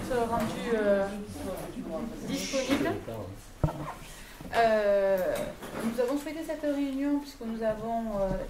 rendu disponible. Nous avons souhaité cette réunion puisque nous avons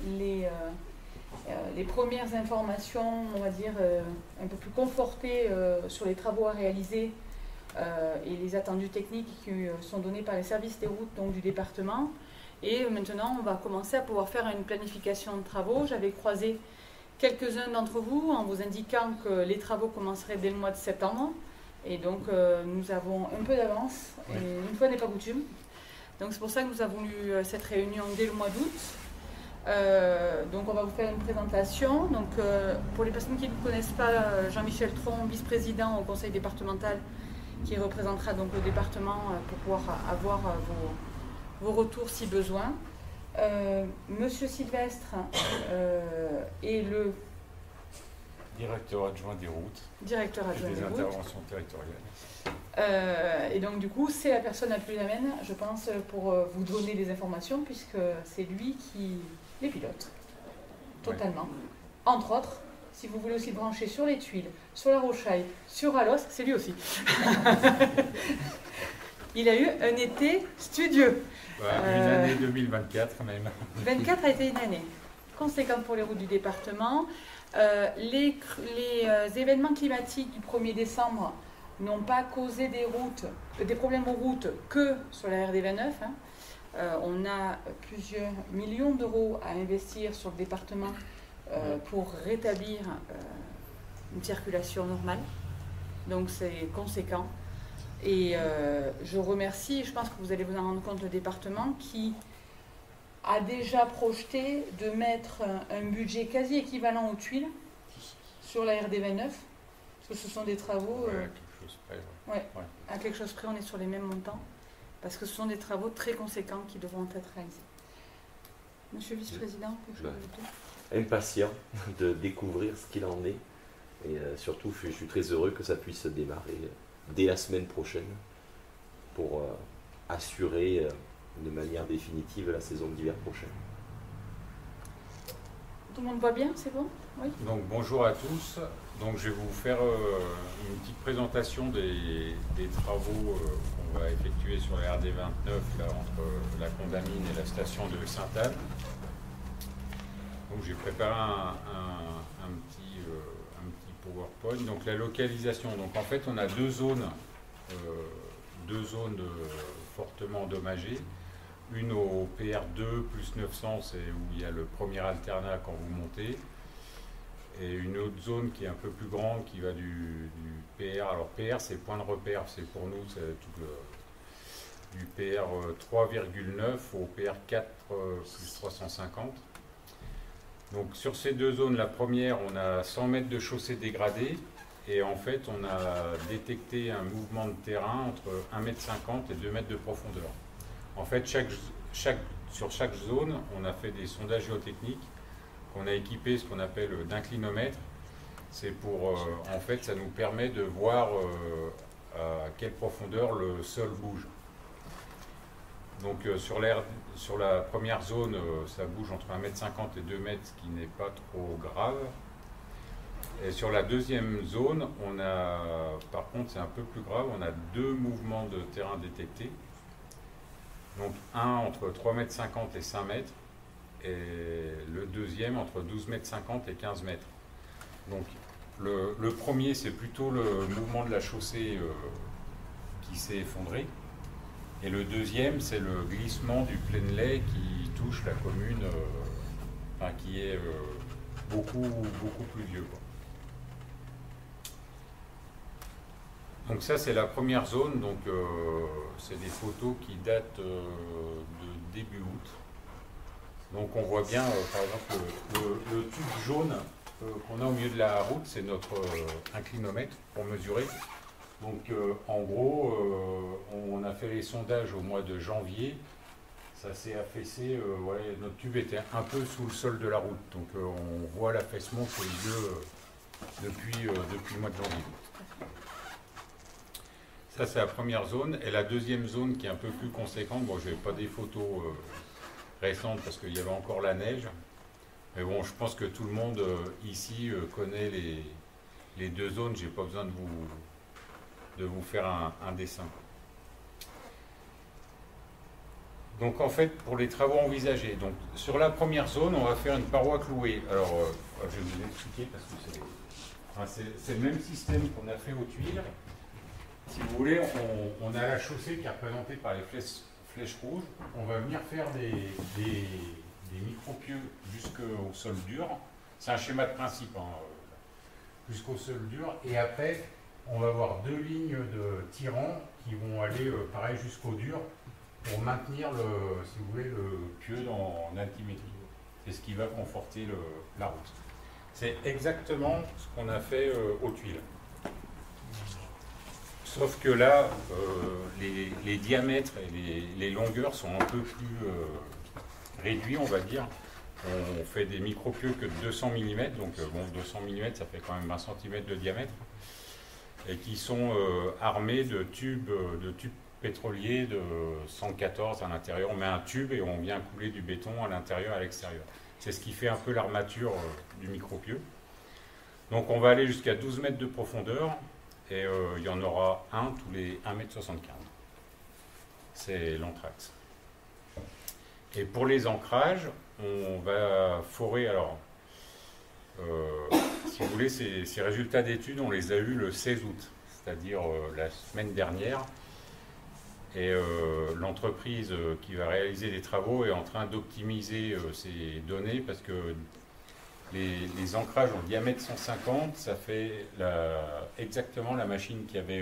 les premières informations, on va dire, un peu plus confortées sur les travaux à réaliser et les attendus techniques qui sont donnés par les services des routes donc, du département. Et maintenant, on va commencer à pouvoir faire une planification de travaux. J'avais croisé quelques-uns d'entre vous en vous indiquant que les travaux commenceraient dès le mois de septembre. Et donc, nous avons un peu d'avance, et une fois n'est pas coutume. Donc, c'est pour ça que nous avons eu cette réunion dès le mois d'août. Donc, on va vous faire une présentation. Donc, pour les personnes qui ne connaissent pas, Jean-Michel Tron, vice-président au conseil départemental, qui représentera donc le département pour pouvoir avoir vos retours si besoin. Monsieur Sylvestre est le directeur adjoint des routes directeur adjoint et des des interventions territoriales. Et donc du coup, c'est la personne la plus amène, je pense, pour vous donner des informations, puisque c'est lui qui les pilote totalement. Ouais. Entre autres, si vous voulez aussi le brancher sur les tuiles, sur la rochaille, sur Alos, c'est lui aussi. Il a eu un été studieux. Une année 2024 même. 24 a été une année conséquente pour les routes du département. Les événements climatiques du 1er décembre n'ont pas causé des problèmes aux routes que sur la RD 29. On a plusieurs millions d'euros à investir sur le département pour rétablir une circulation normale. Donc c'est conséquent. Et je remercie, je pense que vous allez vous en rendre compte, le département qui a déjà projeté de mettre un budget quasi équivalent aux tuiles sur la RD 29, parce que ce sont des travaux... à quelque chose près, on est sur les mêmes montants, parce que ce sont des travaux très conséquents qui devront être réalisés. Monsieur le vice-président, quelque chose à ajouter ? Impatient de découvrir ce qu'il en est, et surtout je suis très heureux que ça puisse démarrer dès la semaine prochaine pour assurer de manière définitive la saison d'hiver prochaine. Tout le monde voit bien, c'est bon ? Oui. Donc bonjour à tous. Donc je vais vous faire une petite présentation des travaux qu'on va effectuer sur la RD 29 là, entre la Condamine et la station de Sainte-Anne. Donc j'ai préparé un petit PowerPoint. Donc la localisation. Donc en fait on a deux zones fortement endommagées. Une au PR2 plus 900, c'est où il y a le premier alternat quand vous montez. Et une autre zone qui est un peu plus grande qui va du PR. Alors PR c'est point de repère, c'est pour nous c'est tout du PR 3,9 au PR 4 plus 350. Donc sur ces deux zones, la première on a 100 mètres de chaussée dégradée et en fait on a détecté un mouvement de terrain entre 1,50 m et 2 mètres de profondeur. En fait sur chaque zone on a fait des sondages géotechniques qu'on a équipés ce qu'on appelle d'inclinomètre. C'est pour, en fait, ça nous permet de voir à quelle profondeur le sol bouge. Donc sur la première zone, ça bouge entre 1,50 m et 2 mètres, ce qui n'est pas trop grave. Et sur la deuxième zone, on a, par contre, c'est un peu plus grave, on a deux mouvements de terrain détectés. Donc un entre 3,50 m et 5 mètres. Et le deuxième entre 12,50 m et 15 mètres. Donc le premier c'est plutôt le mouvement de la chaussée qui s'est effondré et le deuxième c'est le glissement du Plainlay qui touche la commune, qui est beaucoup plus vieux, quoi. Donc ça c'est la première zone, donc c'est des photos qui datent de début août. Donc on voit bien, par exemple, le tube jaune qu'on a au milieu de la route, c'est notre inclinomètre pour mesurer. Donc en gros, on a fait les sondages au mois de janvier, ça s'est affaissé, notre tube était un peu sous le sol de la route. Donc on voit l'affaissement qui a eu lieu depuis le mois de janvier. Ça c'est la première zone. Et la deuxième zone qui est un peu plus conséquente, bon je n'ai pas des photos récente parce qu'il y avait encore la neige. Mais bon, je pense que tout le monde ici connaît les deux zones. J'ai pas besoin de de vous faire un dessin. Donc en fait, pour les travaux envisagés, donc sur la première zone, on va faire une paroi clouée. Alors, je vais vous expliquer parce que c'est le même système qu'on a fait aux tuiles. Si vous voulez, on a la chaussée qui est représentée par les flèches rouges. On va venir faire des micro-pieux jusqu'au sol dur. C'est un schéma de principe, hein, jusqu'au sol dur. Et après, on va avoir deux lignes de tirants qui vont aller, pareil, jusqu'au dur pour maintenir, si vous voulez, le pieu en altimétrie. C'est ce qui va conforter la route. C'est exactement ce qu'on a fait aux tuiles. Sauf que là, les diamètres et les longueurs sont un peu plus réduits, on va dire. On fait des micro-pieux que de 200 mm, donc bon, 200 mm, ça fait quand même 20 cm de diamètre, et qui sont armés de tubes pétroliers de 114 à l'intérieur. On met un tube et on vient couler du béton à l'intérieur et à l'extérieur. C'est ce qui fait un peu l'armature du micro-pieux. Donc on va aller jusqu'à 12 mètres de profondeur, et il y en aura un tous les 1,75 m. C'est l'anthrax. Et pour les ancrages, on va forer, alors, si vous voulez, ces résultats d'études, on les a eus le 16 août, c'est-à-dire la semaine dernière. Et l'entreprise qui va réaliser les travaux est en train d'optimiser ces données parce que les ancrages en diamètre 150, ça fait exactement la machine qu'il y avait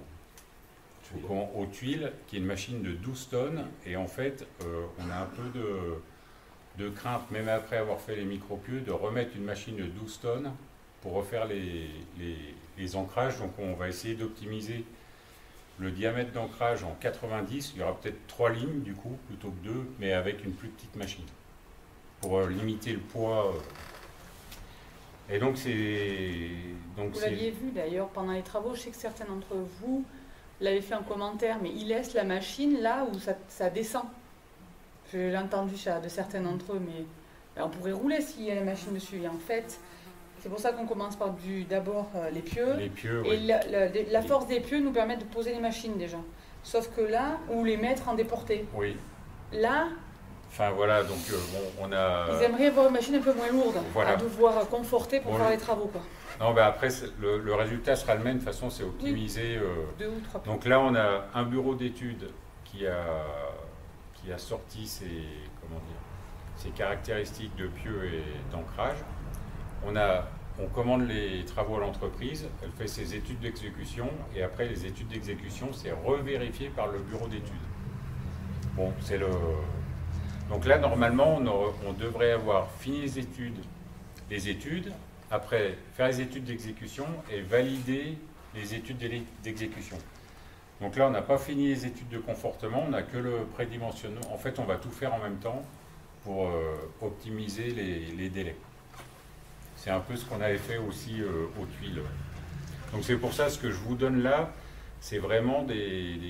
aux tuiles, qui est une machine de 12 tonnes. Et en fait, on a un peu de crainte, même après avoir fait les micro-pieux, de remettre une machine de 12 tonnes pour refaire les ancrages. Donc on va essayer d'optimiser le diamètre d'ancrage en 90. Il y aura peut-être 3 lignes du coup, plutôt que 2, mais avec une plus petite machine, pour limiter le poids. Et donc vous l'aviez vu d'ailleurs pendant les travaux, je sais que certains d'entre vous l'avaient fait en commentaire, mais ils laissent la machine là où ça descend. J'ai entendu ça de certains d'entre eux, mais on pourrait rouler s'il y a la machine dessus. Et en fait, c'est pour ça qu'on commence par d'abord les pieux. Les pieux, et oui. la force des pieux nous permet de poser les machines déjà. Sauf que là, ou les mettre en déporté. Oui. Là, enfin voilà, donc bon, on a... Ils aimeraient avoir une machine un peu moins lourde, voilà, à devoir conforter pour faire les travaux, quoi. Non, ben après, le résultat sera le même. De toute façon, c'est optimisé. Oui. 2 ou 3 Donc là, on a un bureau d'études qui a sorti ses caractéristiques de pieux et d'ancrage. On commande les travaux à l'entreprise, elle fait ses études d'exécution, et après les études d'exécution, c'est revérifié par le bureau d'études. Bon, c'est le... Donc là, normalement, on devrait avoir fini les études, après faire les études d'exécution et valider les études d'exécution. Donc là, on n'a pas fini les études de confortement, on n'a que le prédimensionnement. En fait, on va tout faire en même temps pour optimiser les délais. C'est un peu ce qu'on avait fait aussi aux tuiles. Donc c'est pour ça, ce que je vous donne là, c'est vraiment des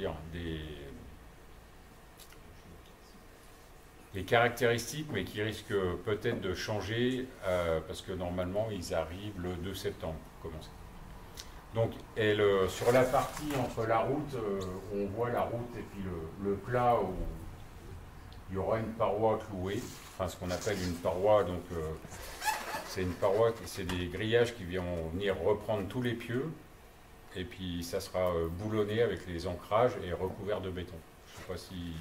caractéristiques, mais qui risquent peut-être de changer, parce que normalement, ils arrivent le 2 septembre pour commencer. Donc, sur la partie entre la route, on voit la route et puis le plat où il y aura une paroi clouée, enfin ce qu'on appelle une paroi, donc c'est une paroi, c'est des grillages qui vont venir reprendre tous les pieux, et puis ça sera boulonné avec les ancrages et recouvert de béton. Je ne sais pas si...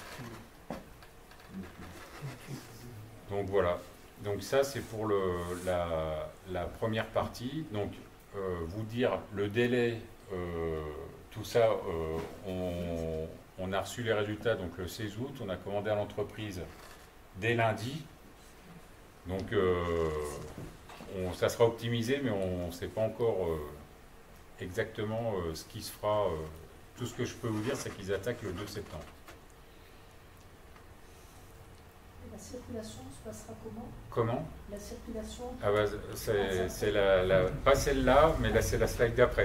Donc voilà, donc ça c'est pour la première partie. Donc vous dire le délai, tout ça, on a reçu les résultats donc le 16 août, on a commandé à l'entreprise dès lundi. Donc ça sera optimisé, mais on ne sait pas encore exactement ce qui se fera. Tout ce que je peux vous dire, c'est qu'ils attaquent le 2 septembre. La circulation se passera comment? Comment? La circulation. Ah bah, c'est pas celle-là, mais là c'est la slide d'après.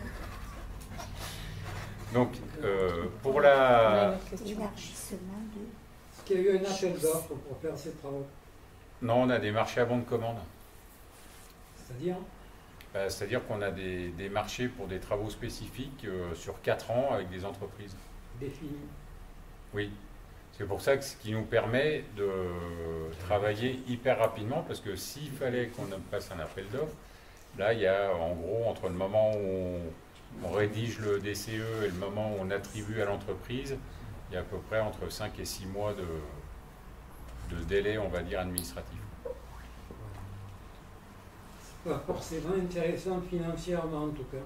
Donc pour la... L'élargissement de... Est-ce qu'il y a eu un appel d'offres pour faire ces travaux? Non, on a des marchés à bon de commande. C'est-à-dire? C'est-à-dire qu'on a des marchés pour des travaux spécifiques sur 4 ans avec des entreprises. Défini. Oui. C'est pour ça que ce qui nous permet de travailler hyper rapidement, parce que s'il fallait qu'on passe un appel d'offres, là, il y a en gros, entre le moment où on rédige le DCE et le moment où on attribue à l'entreprise, il y a à peu près entre 5 et 6 mois de délai, on va dire, administratif. Pas forcément intéressant financièrement en tout cas,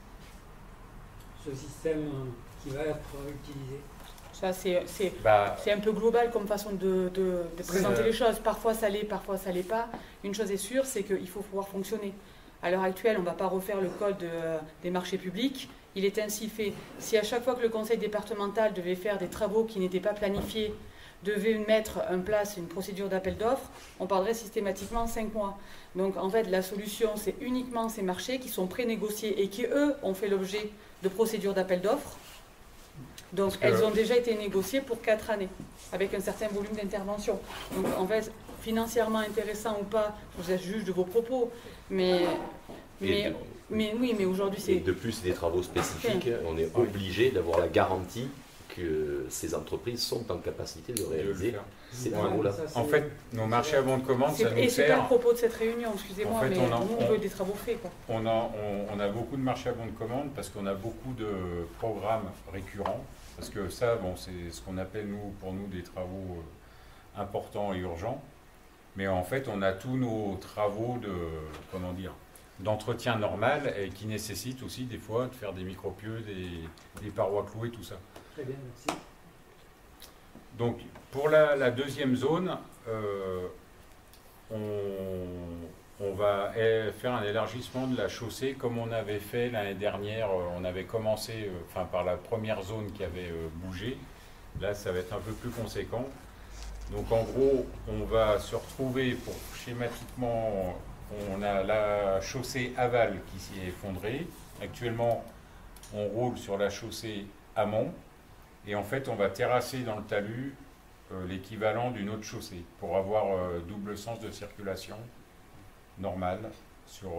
ce système qui va être utilisé. Ça, c'est un peu global comme façon de présenter les choses. Parfois ça l'est, parfois ça l'est pas. Une chose est sûre, c'est qu'il faut pouvoir fonctionner. À l'heure actuelle, on ne va pas refaire le code des marchés publics. Il est ainsi fait. Si à chaque fois que le conseil départemental devait faire des travaux qui n'étaient pas planifiés, devait mettre en place une procédure d'appel d'offres, on parlerait systématiquement 5 mois. Donc en fait, la solution, c'est uniquement ces marchés qui sont pré-négociés et qui, eux, ont fait l'objet de procédures d'appel d'offres. Donc elles ont déjà été négociées pour 4 années, avec un certain volume d'intervention. Donc en fait, financièrement intéressant ou pas, vous êtes juge de vos propos, mais aujourd'hui c'est... Et de plus, des travaux spécifiques, on est obligé d'avoir la garantie que ces entreprises sont en capacité de réaliser ces travaux-là. En fait, nos marchés à bon de commande, ça nous sert... Et c'est pas le propos de cette réunion, excusez-moi, en fait, mais on veut des travaux faits, quoi. On a beaucoup de marchés à bon de commande parce qu'on a beaucoup de programmes récurrents. Parce que ça, bon, c'est ce qu'on appelle, pour nous, des travaux importants et urgents. Mais en fait, on a tous nos travaux d'entretien normal et qui nécessitent aussi, des fois, de faire des micropieux, des parois clouées, tout ça. Très bien, merci. Donc, pour la deuxième zone, on va faire un élargissement de la chaussée comme on avait fait l'année dernière. On avait commencé par la première zone qui avait bougé. Là, ça va être un peu plus conséquent. Donc, en gros, on va se retrouver schématiquement, on a la chaussée aval qui s'y est effondrée. Actuellement, on roule sur la chaussée amont. Et en fait, on va terrasser dans le talus l'équivalent d'une autre chaussée pour avoir double sens de circulation normale sur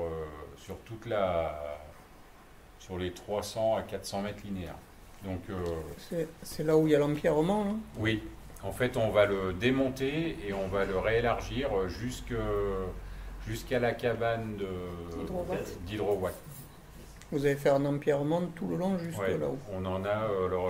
les 300 à 400 mètres linéaires. Donc, c'est là où il y a l'empierrement, hein? Oui. En fait, on va le démonter et on va le réélargir jusqu'à la cabane d'Hydrowatt. Vous allez faire un empierrement tout le long, juste là-haut? On en a,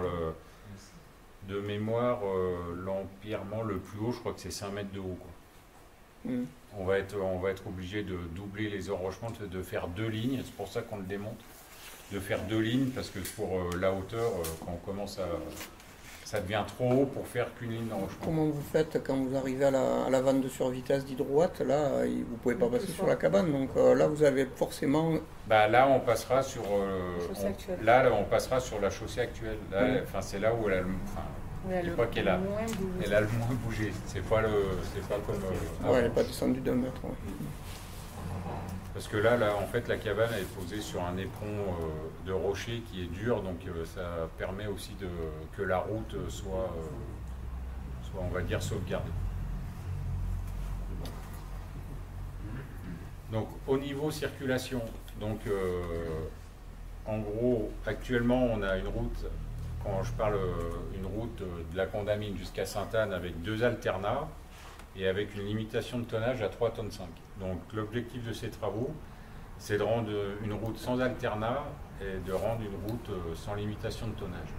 de mémoire, l'empierrement le plus haut, je crois que c'est 5 mètres de haut, quoi. On va être obligé de doubler les enrochements, de faire 2 lignes, c'est pour ça qu'on le démonte, de faire 2 lignes, parce que pour la hauteur, quand on commence ça devient trop haut pour faire qu'une ligne d'enrochement. Comment vous faites quand vous arrivez à la vanne de survitesse d'Hydrowatt? Là, vous ne pouvez pas passer sur la cabane, donc là vous avez forcément... Là on passera sur on passera sur la chaussée actuelle. Là, c'est là où elle a le moins bougé. C'est pas comme... elle n'est pas descendue d'1 mètre. Ouais. Parce que là, en fait, la cabane elle est posée sur un éperon de rocher qui est dur, donc ça permet aussi que la route soit, on va dire, sauvegardée. Donc, au niveau circulation, donc, en gros, actuellement, on a une route, quand je parle une route de la Condamine jusqu'à Sainte-Anne avec 2 alternats et avec une limitation de tonnage à 3,5 tonnes. Donc l'objectif de ces travaux, c'est de rendre une route sans alternat et de rendre une route sans limitation de tonnage.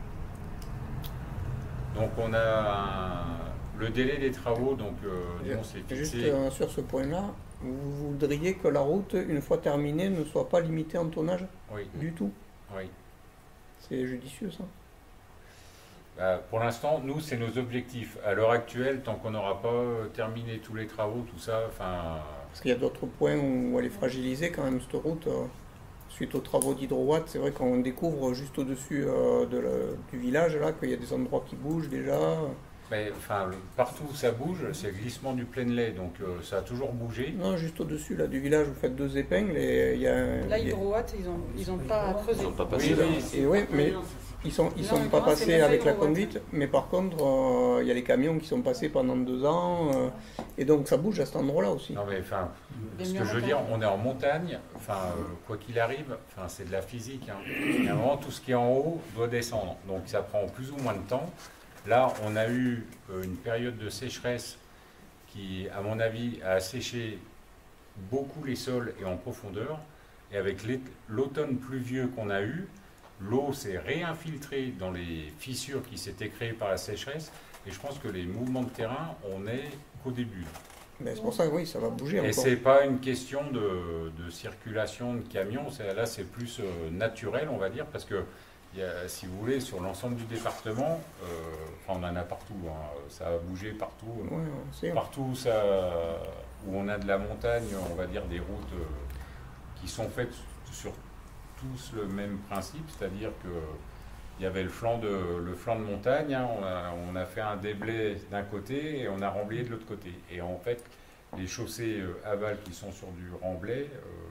Donc on a le délai des travaux, donc c'est fixé. Juste sur ce point-là, vous voudriez que la route, une fois terminée, ne soit pas limitée en tonnage? Oui. Du tout? Oui. C'est judicieux, ça? Pour l'instant, nous, c'est nos objectifs. À l'heure actuelle, tant qu'on n'aura pas terminé tous les travaux, tout ça, Parce qu'il y a d'autres points où elle est fragilisée quand même, cette route. Suite aux travaux d'Hydrowatt, c'est vrai qu'on découvre juste au-dessus du village, là, qu'il y a des endroits qui bougent déjà. Partout où ça bouge, c'est le glissement du Plainlay, donc ça a toujours bougé. Non, juste au-dessus là, du village, vous faites 2 épingles et il y a... Là, Hydrowatt, ils ont pas creusé. Ils n'ont pas passé là. Et ouais, mais Ils sont Non, pas c'est passés des avec la gros watts. conduite, mais par contre, il y a les camions qui sont passés pendant 2 ans, et donc ça bouge à cet endroit-là aussi. Non mais enfin, Les ce que murs je veux en dire, on est en montagne, enfin quoi qu'il arrive, enfin c'est de la physique. Hein. Et à un moment, tout ce qui est en haut doit descendre, donc ça prend plus ou moins de temps. Là, on a eu une période de sécheresse qui, à mon avis, a asséché beaucoup les sols et en profondeur. Et avec l'automne pluvieux qu'on a eu, l'eau s'est réinfiltrée dans les fissures qui s'étaient créées par la sécheresse. Et je pense que les mouvements de terrain, on n'est qu'au début. Ben, c'est pour ça que oui, ça va bouger Et encore. c'est pas une question de circulation de camions, là c'est plus naturel, on va dire, parce que si vous voulez, sur l'ensemble du département, enfin, on en a partout, hein, ça a bougé partout. Ouais, c'est Partout où on a de la montagne, on va dire des routes qui sont faites sur tous le même principe, c'est-à-dire que il y avait le flanc de montagne, hein, on a fait un déblai d'un côté et on a remblayé de l'autre côté. Et en fait, les chaussées aval qui sont sur du remblai,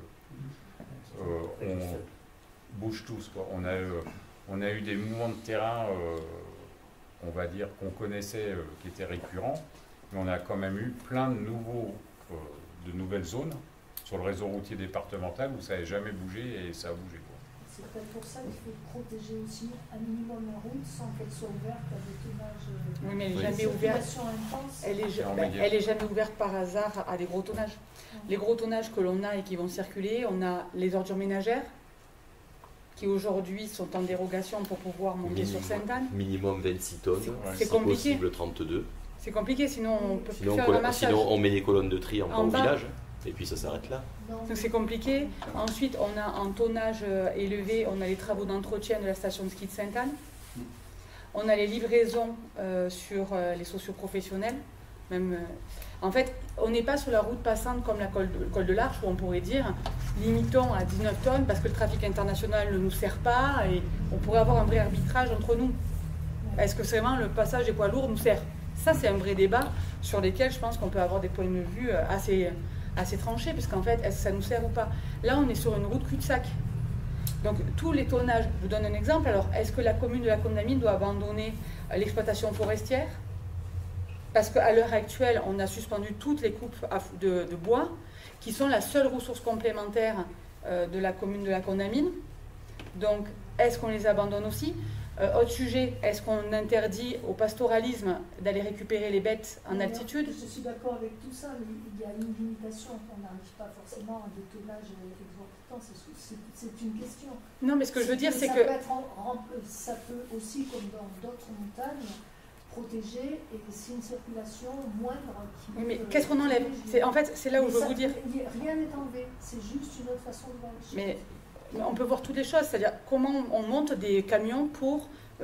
on bouge tous, quoi. On a eu des mouvements de terrain, on va dire, qu'on connaissait, qui étaient récurrents, mais on a quand même eu plein de nouvelles zones sur le réseau routier départemental où ça n'avait jamais bougé et ça a bougé, quoi. C'est peut-être pour ça qu'il faut protéger aussi un minimum la route sans qu'elle soit ouverte à des tonnages. Oui, mais elle Oui. n'est jamais ouverte. Circulation intense. Elle est jamais ouverte par hasard à des gros tonnages. Les gros tonnages que l'on a et qui vont circuler, on a les ordures ménagères qui aujourd'hui sont en dérogation pour pouvoir monter sur Sainte-Anne. Minimum 26 tonnes, C'est si compliqué. possible 32. C'est compliqué, sinon on peut plus Sinon, faire le ramassage. on met les colonnes de tri en bas En au bas. village, et puis ça s'arrête là. Non. Donc c'est compliqué. Ensuite, on a en tonnage élevé, on a les travaux d'entretien de la station de ski de Sainte-Anne. On a les livraisons sur les socioprofessionnels. En fait, on n'est pas sur la route passante comme la col de l'Arche où on pourrait dire limitons à 19 tonnes parce que le trafic international ne nous sert pas et on pourrait avoir un vrai arbitrage entre nous. Est-ce que vraiment le passage des poids lourds nous sert? Ça, c'est un vrai débat sur lesquels je pense qu'on peut avoir des points de vue assez tranchés, parce qu'en fait, est-ce que ça nous sert ou pas? Là, on est sur une route cul-de-sac. Donc, tous les tonnages, je vous donne un exemple. Alors, est-ce que la commune de la Condamine doit abandonner l'exploitation forestière? Parce qu'à l'heure actuelle, on a suspendu toutes les coupes de bois, qui sont la seule ressource complémentaire de la commune de la Condamine. Donc, est-ce qu'on les abandonne aussi? Autre sujet, est-ce qu'on interdit au pastoralisme d'aller récupérer les bêtes en altitude? Je suis d'accord avec tout ça, mais il y a une limitation. On n'arrive pas forcément à des tonnages exorbitants. C'est une question. Non, mais ce que je veux dire, c'est ça que... peut être ça peut aussi, comme dans d'autres montagnes, protéger, et c'est une circulation moindre. Oui, mais qu'est-ce qu'on enlève? En fait, c'est là où je veux vous dire. Rien n'est enlevé, c'est juste une autre façon de voir les choses. Mais on peut voir toutes les choses, c'est-à-dire comment on monte des camions pour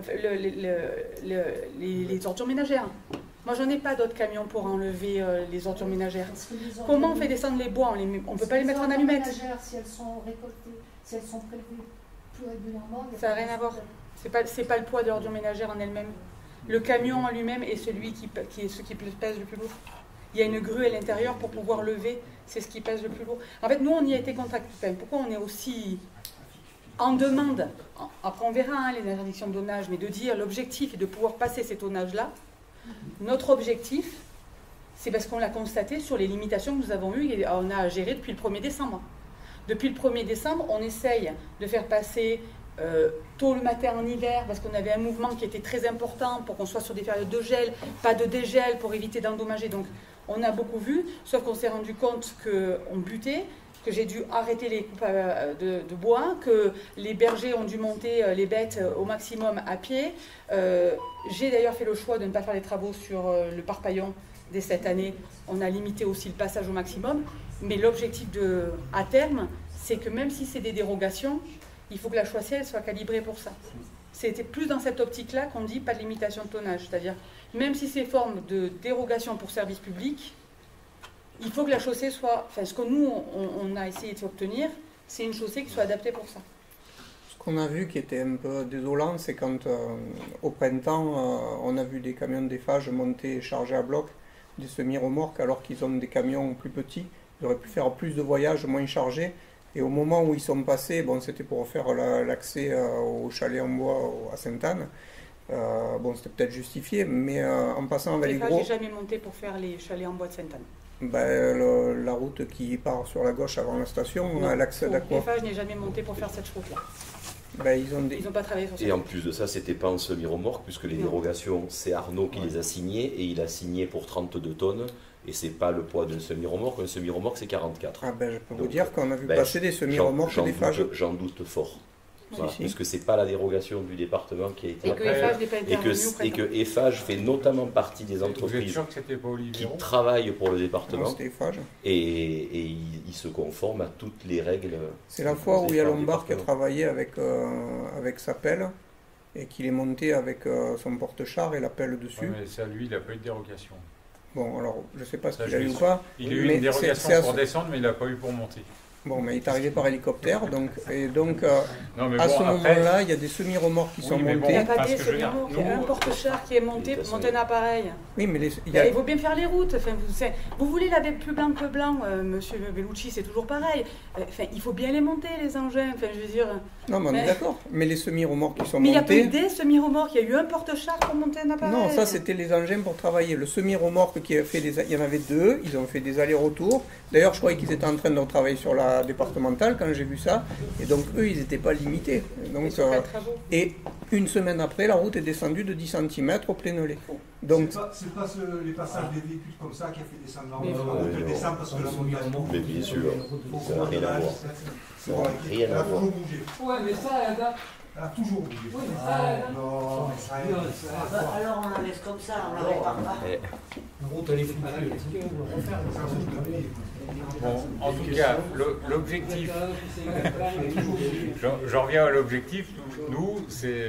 les ordures ménagères. Moi, j'en ai pas d'autres camions pour enlever les ordures ménagères. Comment on fait descendre les bois? On ne peut pas les mettre en allumettes. Si elles sont récoltées, si elles sont prélevées plus régulièrement... Ça n'a rien à voir. C'est pas le poids de l'ordure ménagère en elle-même. Le camion en lui-même est celui qui pèse le plus lourd. Il y a une grue à l'intérieur pour pouvoir lever, c'est ce qui pèse le plus lourd. En fait, nous, on y a été contractés. Pourquoi on est aussi en demande? Après, on verra les interdictions de tonnage, mais de dire l'objectif est de pouvoir passer ces tonnages-là. Notre objectif, c'est parce qu'on l'a constaté sur les limitations que nous avons eues et on a géré depuis le 1er décembre. Depuis le 1er décembre, on essaye de faire passer tôt le matin en hiver, parce qu'on avait un mouvement qui était très important pour qu'on soit sur des périodes de gel, pas de dégel pour éviter d'endommager. Donc on a beaucoup vu, sauf qu'on s'est rendu compte qu'on butait, que j'ai dû arrêter les coupes de bois, que les bergers ont dû monter les bêtes au maximum à pied. J'ai d'ailleurs fait le choix de ne pas faire les travaux sur le Parpaillon dès cette année. On a limité aussi le passage au maximum. Mais l'objectif à terme, c'est que même si c'est des dérogations, il faut que la chaussée soit calibrée pour ça. C'était plus dans cette optique-là qu'on dit pas de limitation de tonnage. C'est-à-dire, même si c'est forme de dérogation pour service public, il faut que la chaussée soit... Enfin, ce que nous, on a essayé d'obtenir, c'est une chaussée qui soit adaptée pour ça. Ce qu'on a vu qui était un peu désolant, c'est quand, au printemps, on a vu des camions d'Eiffage monter chargés à bloc, des semi-remorques, alors qu'ils ont des camions plus petits. Ils auraient pu faire plus de voyages, moins chargés. Et au moment où ils sont passés, bon, c'était pour faire l'accès au chalet en bois à Sainte-Anne. Bon, c'était peut-être justifié, mais en passant avec les Eiffage gros... n'est jamais monté pour faire les chalets en bois de Sainte-Anne. La route qui part sur la gauche avant la station, elle accède à quoi? Eiffage n'est jamais monté pour faire cette route-là. Ils n'ont pas travaillé sur ça. Et en plus de ça, c'était pas en semi-remorque, puisque les Non. dérogations, c'est Arnaud qui les a signées, et il a signé pour 32 tonnes, et c'est pas le poids d'un semi-remorque. Un semi-remorque, c'est 44. Je peux vous Donc, dire qu'on a vu passer des semi-remorques d'Eiffage. J'en doute fort. Voilà, Si. puisque c'est pas la dérogation du département qui a été Et que Eiffage n'est pas intervenu et que Eiffage fait notamment partie des Vous êtes entreprises sûr que c'était pas qui Olivier travaillent pour le département, C'était Eiffage. et il se conforme à toutes les règles. C'est la fois où il y a imposées par le Lombard qui a département. travaillé avec sa pelle et qu'il est monté avec son porte-char et la pelle dessus. Ouais, mais ça, lui, il n'a pas eu de dérogation. Bon, alors, je sais pas ce Ça, qu'il je a eu l'ai ou pas. Il a eu Mais une dérogation c'est pour descendre, mais il n'a pas eu pour monter. Bon, mais il est arrivé par hélicoptère, donc Non, mais à bon, ce après, moment-là, il y a des semi-remorques qui Oui, sont mais bon, Il n'y a montées. pas parce des que je veux dire, semi-remorques, il y a nous- un porte-char qui est monté pour monter un appareil. Oui, mais Il faut bien faire les routes. Enfin, vous voulez la plus blanc que blanc, monsieur Bellucci, c'est toujours pareil. Enfin, il faut bien les monter, les engins. Enfin, je veux dire. Non, mais on est Mais- d'accord. Mais les semi-remorques qui sont Mais il n'y a pas eu montées... des semi-remorques, il y a eu un porte-char pour monter un appareil. Non, ça c'était les engins pour travailler. Le semi-remorque qui a fait il y en avait deux, ils ont fait des allers-retours. D'ailleurs, je croyais qu'ils étaient en train de travailler sur la départementale quand j'ai vu ça. Et donc eux, ils n'étaient pas limités. Donc, Ils ont fait travaux. et une semaine après, la route est descendue de 10 cm au Plénolé. Donc, C'est pas les passages des véhicules comme ça qui a fait descendre la Mais route. non. La route, elle descend parce que la montagne. Mais bien sûr, Faut ça n'a rien à voir. C'est Ça vrai. n'a rien Elle à a voir. toujours bougé. Ouais, mais ça, elle a... Elle a toujours bougé. Oui, mais ça, Non, mais ça Non, ça- Alors on la laisse comme ça, on la répare pas. Eh, La route, elle est foutue. Qu'est-ce qu'on va refaire Ça bouge depuis. bon, en tout cas, l'objectif, j'en reviens à l'objectif, nous, c'est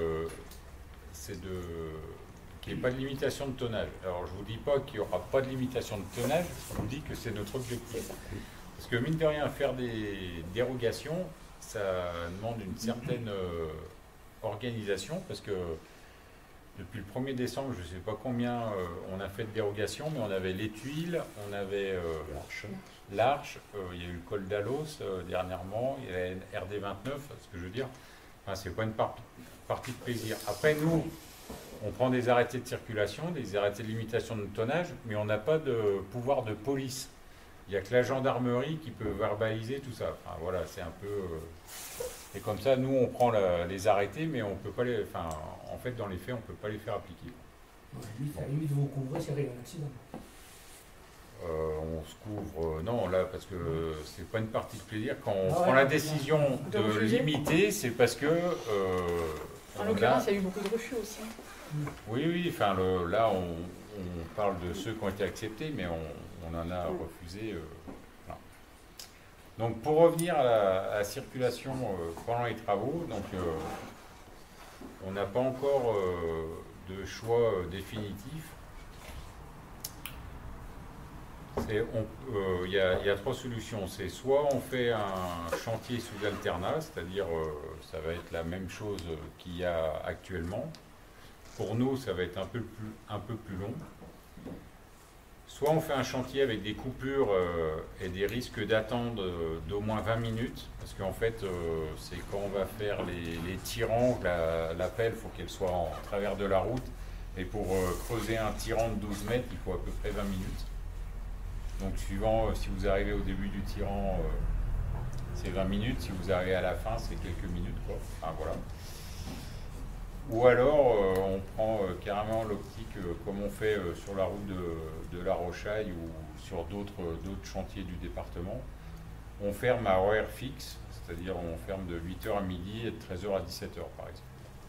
qu'il n'y ait pas de limitation de tonnage. Alors, je ne vous dis pas qu'il n'y aura pas de limitation de tonnage, je vous dis que c'est notre objectif. Parce que, mine de rien, faire des dérogations, ça demande une certaine organisation, parce que depuis le 1er décembre, je ne sais pas combien on a fait de dérogations, mais on avait les tuiles, on avait l'arche, il y a eu le col d'Alos dernièrement, il y a la RD29, ce que je veux dire, enfin, c'est pas une partie de plaisir. Après, nous, on prend des arrêtés de circulation, des arrêtés de limitation de tonnage, mais on n'a pas de pouvoir de police. Il n'y a que la gendarmerie qui peut verbaliser tout ça. Enfin, voilà, c'est un peu... et comme ça, nous, on prend les arrêtés, mais on peut pas les... Enfin, en fait, dans les faits, on ne peut pas les faire appliquer. À la limite, vous couvrez s'il arrive un accident. On se couvre... non, là, parce que c'est pas une partie de plaisir. Quand on Ah prend ouais, la décision de de refuser. limiter, c'est parce que... En l'occurrence, il y a eu beaucoup de refus aussi. Oui, oui, enfin, là, on parle de ceux qui ont été acceptés, mais on en a refusé. Voilà. Donc, pour revenir à la circulation pendant les travaux, donc, on n'a pas encore de choix définitif. Il y a trois solutions. C'est soit on fait un chantier sous alternat, c'est-à-dire ça va être la même chose qu'il y a actuellement. Pour nous, ça va être un peu plus long. Soit on fait un chantier avec des coupures et des risques d'attente d'au moins 20 minutes, parce qu'en fait, c'est quand on va faire les tirants, la pelle, il faut qu'elle soit en travers de la route, et pour creuser un tirant de 12 mètres, il faut à peu près 20 minutes. Donc suivant, si vous arrivez au début du tirant, c'est 20 minutes, si vous arrivez à la fin, c'est quelques minutes, quoi. Enfin, voilà. Ou alors, on prend carrément l'optique, comme on fait sur la route de La Rochaille ou sur d'autres chantiers du département. On ferme à horaire fixe, c'est-à-dire on ferme de 8h à midi et de 13h à 17h, par exemple.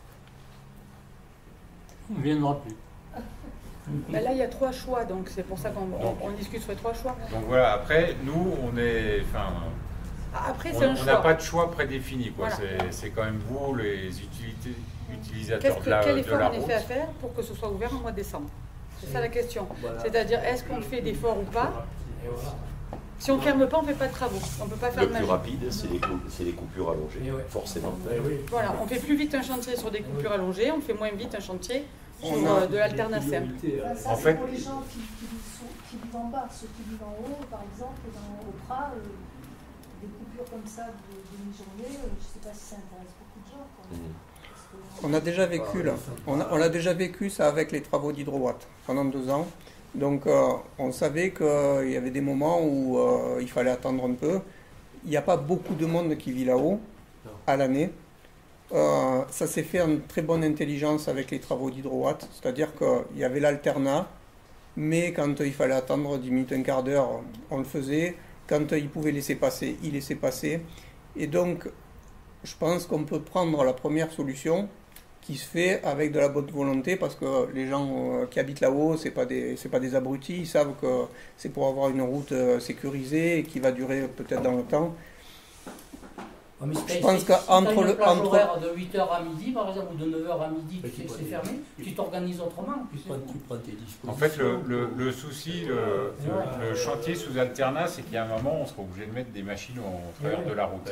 On ne viendra plus. Ben là, il y a trois choix, donc c'est pour ça qu'on discute sur les trois choix. Donc voilà, après, nous, on est... Enfin, Après, c'est un on n'a choix. pas de choix prédéfini, quoi. Voilà. C'est quand même vous, les utilisateurs de la Quel effort on est route. fait à faire pour que ce soit ouvert au mois de décembre? C'est ça la question. Voilà. C'est-à-dire, est-ce qu'on fait d'efforts ou pas? Et voilà. Si on ne ferme pas, on ne fait pas de travaux. On ne peut pas faire Le de plus magie. rapide, c'est les coupures allongées, Et ouais. forcément. Ouais, oui. Voilà, on fait plus vite un chantier sur des coupures allongées, on fait moins vite un chantier sur On a de l'alternat simple. Ça, En c'est fait- pour les gens qui vivent en bas. Ceux qui vivent en haut, par exemple, au Prat, des coupures comme ça de demi-journée, je ne sais pas si ça intéresse beaucoup de gens. Quoi. Parce que- On a déjà vécu là. On a déjà vécu ça avec les travaux d'Hydrowatt pendant 2 ans. Donc on savait qu'il y avait des moments où il fallait attendre un peu. Il n'y a pas beaucoup de monde qui vit là-haut à l'année. Ça s'est fait en très bonne intelligence avec les travaux d'Hydrowatt. C'est-à-dire qu'il y avait l'alternat, mais quand il fallait attendre 10 minutes, un quart d'heure, on le faisait. Quand il pouvait laisser passer, il laissait passer. Et donc, je pense qu'on peut prendre la première solution qui se fait avec de la bonne volonté, parce que les gens qui habitent là-haut, c'est pas des abrutis, ils savent que c'est pour avoir une route sécurisée et qui va durer peut-être dans le temps. Ouais, mais Je pense qu'entre le plage entre horaire de 8h à midi, par exemple, ou de 9h à midi, c'est fermé, tu t'organises autrement. Tu prends tes dispositions. En fait, le souci, le chantier sous alternat, c'est qu'il y a un moment, on sera obligé de mettre des machines au travers de la route.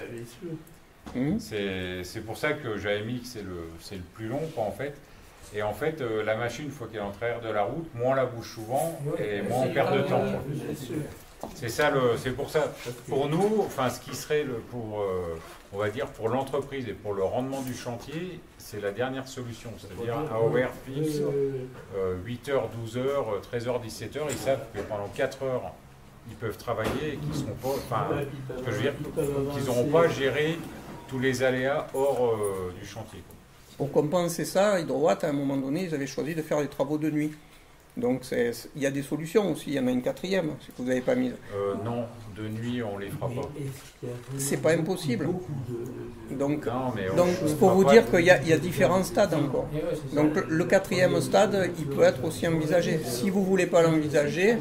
C'est pour ça que j'avais mis que c'est le plus long, quoi, en fait. Et en fait, la machine, une fois qu'elle est en travers de la route, moins on la bouge souvent et moins on perd de temps. C'est ça, c'est pour ça. Pour nous, enfin, ce qui serait on va dire, pour l'entreprise et pour le rendement du chantier, c'est la dernière solution. C'est-à-dire à horaire fixe, 8h, 12h, 13h, 17h, ils savent que pendant 4 heures, ils peuvent travailler et qu'ils seront pas, enfin, ce que je veux dire, qu'ils n'auront pas géré tous les aléas hors du chantier. Pour compenser ça, Hydrowatt, à un moment donné, ils avaient choisi de faire des travaux de nuit. Donc il y a des solutions aussi, il y en a une quatrième, si vous n'avez pas mise. Non, de nuit on les fera pas. C'est pas impossible. Donc non, c'est pour vous dire qu'il y a différents stades encore. Donc le quatrième stade, il peut être aussi envisagé. Si vous ne voulez pas l'envisager,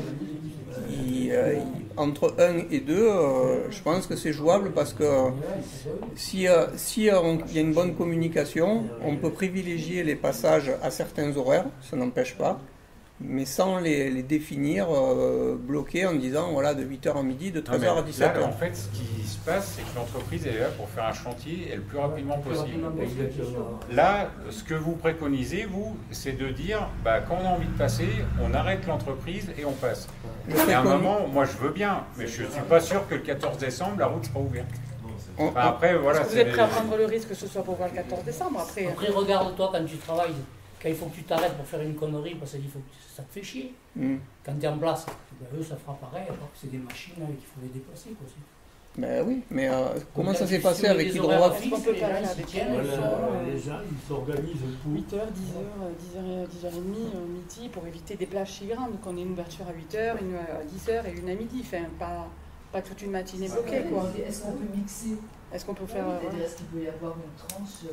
entre 1 et 2, je pense que c'est jouable, parce que si il y a une bonne communication, on peut privilégier les passages à certains horaires, ça n'empêche pas, mais sans les définir, bloqués en disant voilà, de 8h à midi, de 13h à 17h. Là, en fait, ce qui se passe, c'est que l'entreprise est là pour faire un chantier et le plus rapidement possible. Là, ce que vous préconisez, vous, c'est de dire quand on a envie de passer, on arrête l'entreprise et on passe. Il y a un moment, moi je veux bien, mais je ne suis pas sûr que le 14 décembre, la route sera ouverte. Enfin, après, voilà, vous êtes prêt à prendre le risque que ce soit pour voir le 14 décembre après Regarde-toi quand tu travailles, quand il faut que tu t'arrêtes pour faire une connerie, parce qu'il faut que ça te fait chier. Quand tu es en place, eux ça fera pareil, alors que c'est des machines qu'il faut les déplacer. Quoi. Ben oui, mais comment Donc, ça s'est passé avec Hydrowatt? Est-ce qu'on peut pas faire avec Les gens, ils s'organisent pour 8h, 10h, 10h30, midi, pour éviter des plages si grandes. Donc on a une ouverture à 8h, une à 10h et une à midi. Enfin, pas toute une matinée bloquée, quoi. Est-ce qu'on peut mixer? Est-ce qu'on peut faire... C'est-à-dire, est-ce qu'il peut y avoir une tranche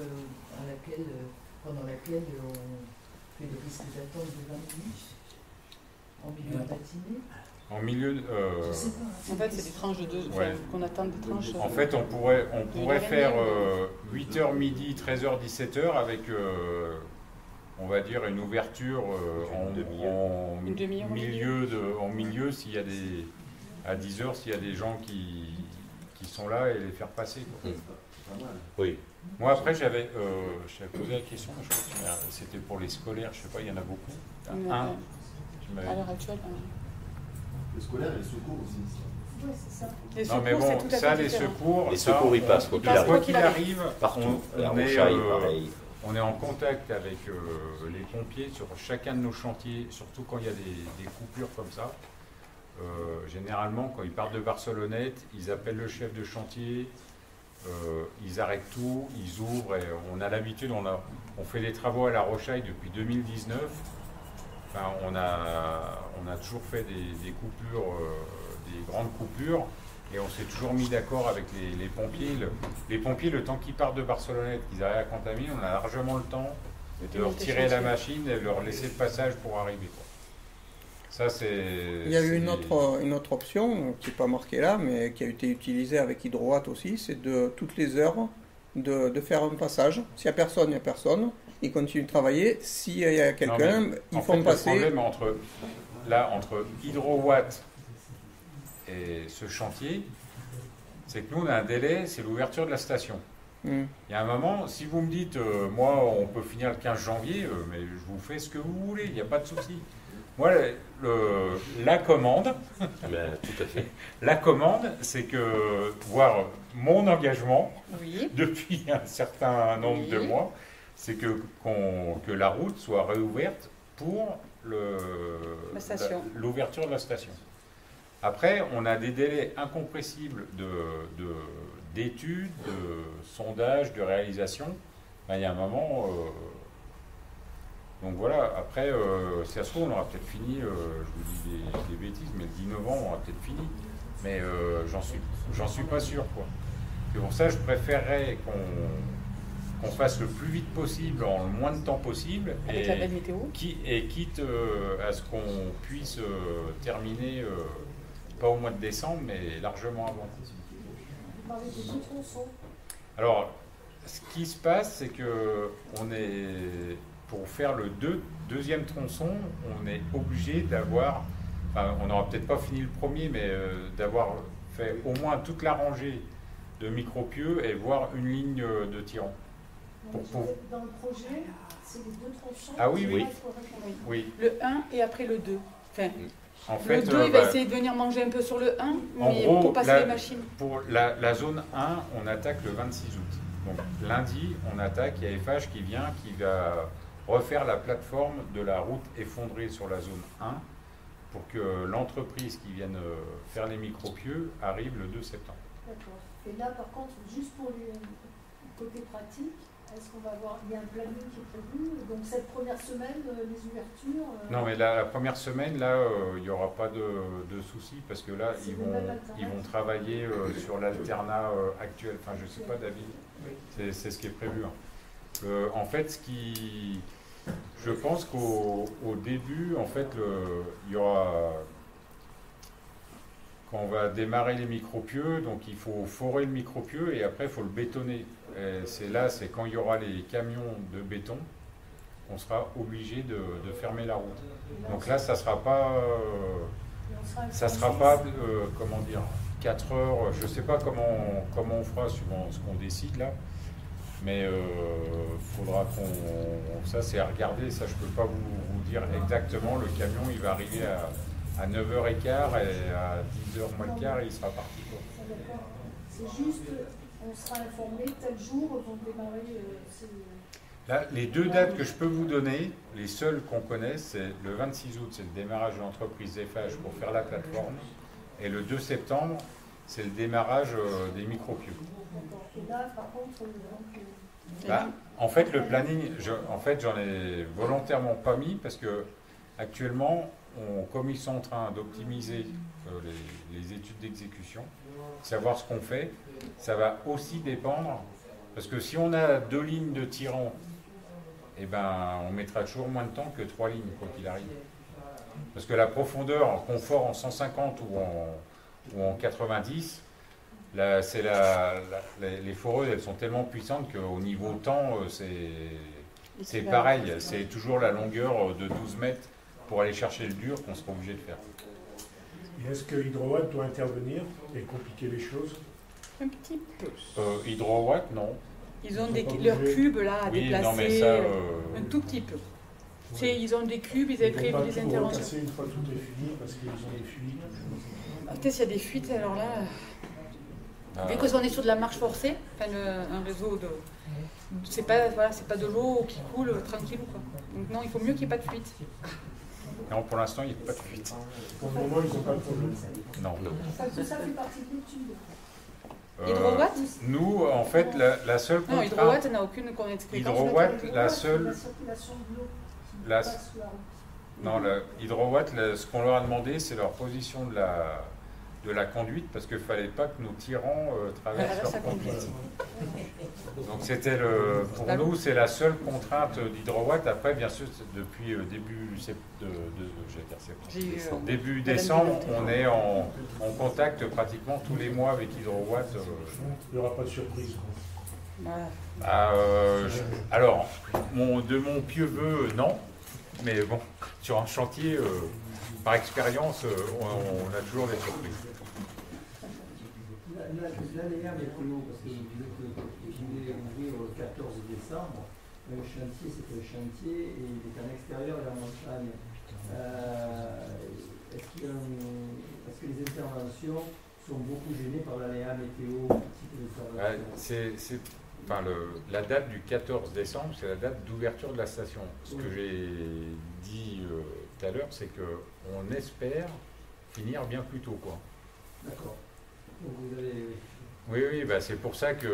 pendant laquelle on fait des risques d'attente de 20 minutes en milieu de matinée? En milieu de... Je sais pas. En fait, c'est des tranches de 2, qu'on attend des tranches... En fait, on pourrait faire 8h midi, 13h, 17h avec, on va dire, une ouverture en milieu s'il y a à 10h, s'il y a des gens qui sont là et les faire passer. Quoi. Oui. Moi, après, j'avais posé la question, je crois que c'était pour les scolaires, je sais pas, il y en a beaucoup. À l'heure actuelle, les scolaires et les secours aussi. Oui, c'est ça. Les non, mais bon, ça, les secours, ils passent quoi qu'il arrive. Partout. On est en contact avec les pompiers sur chacun de nos chantiers, surtout quand il y a des coupures comme ça. Généralement, quand ils partent de Barcelonnette, ils appellent le chef de chantier, ils arrêtent tout, ils ouvrent, et on a l'habitude, on fait des travaux à La Rochaille depuis 2019. Enfin, on a toujours fait des coupures, des grandes coupures, et on s'est toujours mis d'accord avec les pompiers. Les pompiers, le temps qu'ils partent de Barcelonnette, qu'ils arrivent à Contamine, on a largement le temps de retirer la machine et de leur laisser le passage pour arriver. Quoi. Ça, c'est... Il y a eu une autre option qui n'est pas marquée là, mais qui a été utilisée avec Hydrowatt aussi, c'est de toutes les heures de faire un passage. S'il n'y a personne, il n'y a personne. Ils continuent de travailler. S'il y a quelqu'un, ils font passer. Le problème entre Hydrowatt et ce chantier, c'est que nous, on a un délai, c'est l'ouverture de la station. Il y a un moment, si vous me dites, moi, on peut finir le 15 janvier, mais je vous fais ce que vous voulez, il n'y a pas de souci. Moi, la commande, Ben, tout à fait. la commande, c'est que voir mon engagement Oui. depuis un certain nombre de Oui. mois, c'est que la route soit réouverte pour La station. l'ouverture de la station. Après, on a des délais incompressibles d'études, de sondages, de réalisation. Ben, il y a un moment... donc voilà, après, si ça se trouve, on aura peut-être fini, je vous dis des bêtises, mais le 10 novembre, on aura peut-être fini. Mais j'en suis pas sûr, quoi. C'est pour ça que je préférerais qu'on fasse le plus vite possible, en le moins de temps possible. Avec la belle météo. Quitte à ce qu'on puisse terminer, pas au mois de décembre, mais largement avant. Vous parlez des deux tronçons. Alors, ce qui se passe, c'est que pour faire le deuxième tronçon, on est obligé d'avoir, enfin, on n'aura peut-être pas fini le premier, mais d'avoir fait au moins toute la rangée de micropieux et voire une ligne de tirant. Dans le projet, c'est les deux tronçons. Ah oui, qui oui. vont être réparés. Oui. Le 1 et après le 2. Enfin, En fait, le 2, il va essayer de venir manger un peu sur le 1, mais en gros, pour passer les machines. Pour la zone 1, on attaque le 26 août. Donc lundi, on attaque, il y a FH qui vient, qui va refaire la plateforme de la route effondrée sur la zone 1 pour que l'entreprise qui vienne faire les micropieux arrive le 2 septembre. D'accord. Et là, par contre, juste pour les côté pratique, est-ce qu'on va avoir, il y a un planning qui est prévu? Donc cette première semaine, les ouvertures. Non, mais la première semaine, là, il n'y aura pas de soucis parce que là, ils vont travailler sur l'alternat actuel. Enfin, je ne sais pas, David, c'est ce qui est prévu. Hein. En fait, je pense qu'au début, en fait, il y aura, quand on va démarrer les micropieux, donc il faut forer le micropieux et après il faut le bétonner. C'est quand il y aura les camions de béton, on sera obligé de fermer la route. Donc là, ça sera pas, comment dire, 4 heures. Je sais pas comment on fera suivant ce qu'on décide là. Mais faudra ça c'est à regarder, ça je peux pas vous dire exactement. Le camion il va arriver à 9h15 et à 10h moins le quart il sera parti. C'est juste, on sera informé, tel jour vont démarrer Là, les deux dates que je peux vous donner, les seules qu'on connaisse, c'est le 26 août, c'est le démarrage de l'entreprise FH pour faire la plateforme, et le 2 septembre, c'est le démarrage des micropieux. Et là, par contre, en fait, le planning, j'en ai volontairement pas mis parce que actuellement, comme ils sont en train d'optimiser les études d'exécution, savoir ce qu'on fait, ça va aussi dépendre, parce que si on a 2 lignes de tirant, eh ben, on mettra toujours moins de temps que 3 lignes, quoi qu'il arrive. Parce que la profondeur en confort en 150 ou en 90, les foreuses, elles sont tellement puissantes qu'au niveau temps, c'est pareil. C'est toujours la longueur de 12 mètres pour aller chercher le dur qu'on sera obligé de faire. Et est-ce que Hydrowatt doit intervenir et compliquer les choses? Un petit peu. Hydrowatt, non. Ils ont leurs cubes là à déplacer, non, mais ça, un tout petit peu. Ils ont des cubes, ils avaient prévu des interventions. Casser une fois que tout est fini parce qu'ils ont des fuites. Peut-être s'il y a des fuites, alors là, vu qu'on est sur de la marche forcée, enfin un réseau de, c'est pas de l'eau qui coule tranquille quoi. Donc non, il faut mieux qu'il n'y ait pas de fuite. Non, pour l'instant, il n'y a pas de fuite. Pour le moment, ils n'ont pas de problème. Non. tout ça fait partie de l'étude. Hydrowatt nous, en fait, la seule contrainte... Non, Hydrowatt n'a aucune fréquence. Hydrowatt, la seule... La circulation de l'eau qui La- passe sous la route. Non, Hydrowatt, ce qu'on leur a demandé, c'est leur position de la conduite, parce qu'il ne fallait pas que nos tirants traversent leur conduite. Donc c'était pour nous, c'est la seule contrainte d'Hydrowatt. Après, bien sûr, depuis début décembre, on est en contact pratiquement tous les mois avec Hydrowatt. Il n'y aura pas de surprise. Alors, de mon pieux vœu, non. Mais bon, sur un chantier, par expérience, on a toujours des surprises. L'aléa météo, parce que vous êtes ouvrir le 14 décembre, un chantier, c'est un chantier et il est en extérieur et en montagne. Est-ce que les interventions sont beaucoup gênées par l'aléa météo, la date du 14 décembre, c'est la date d'ouverture de la station. Ce que j'ai dit tout à l'heure, c'est qu'on espère finir bien plus tôt, quoi. D'accord. Donc vous avez... Oui, c'est pour ça que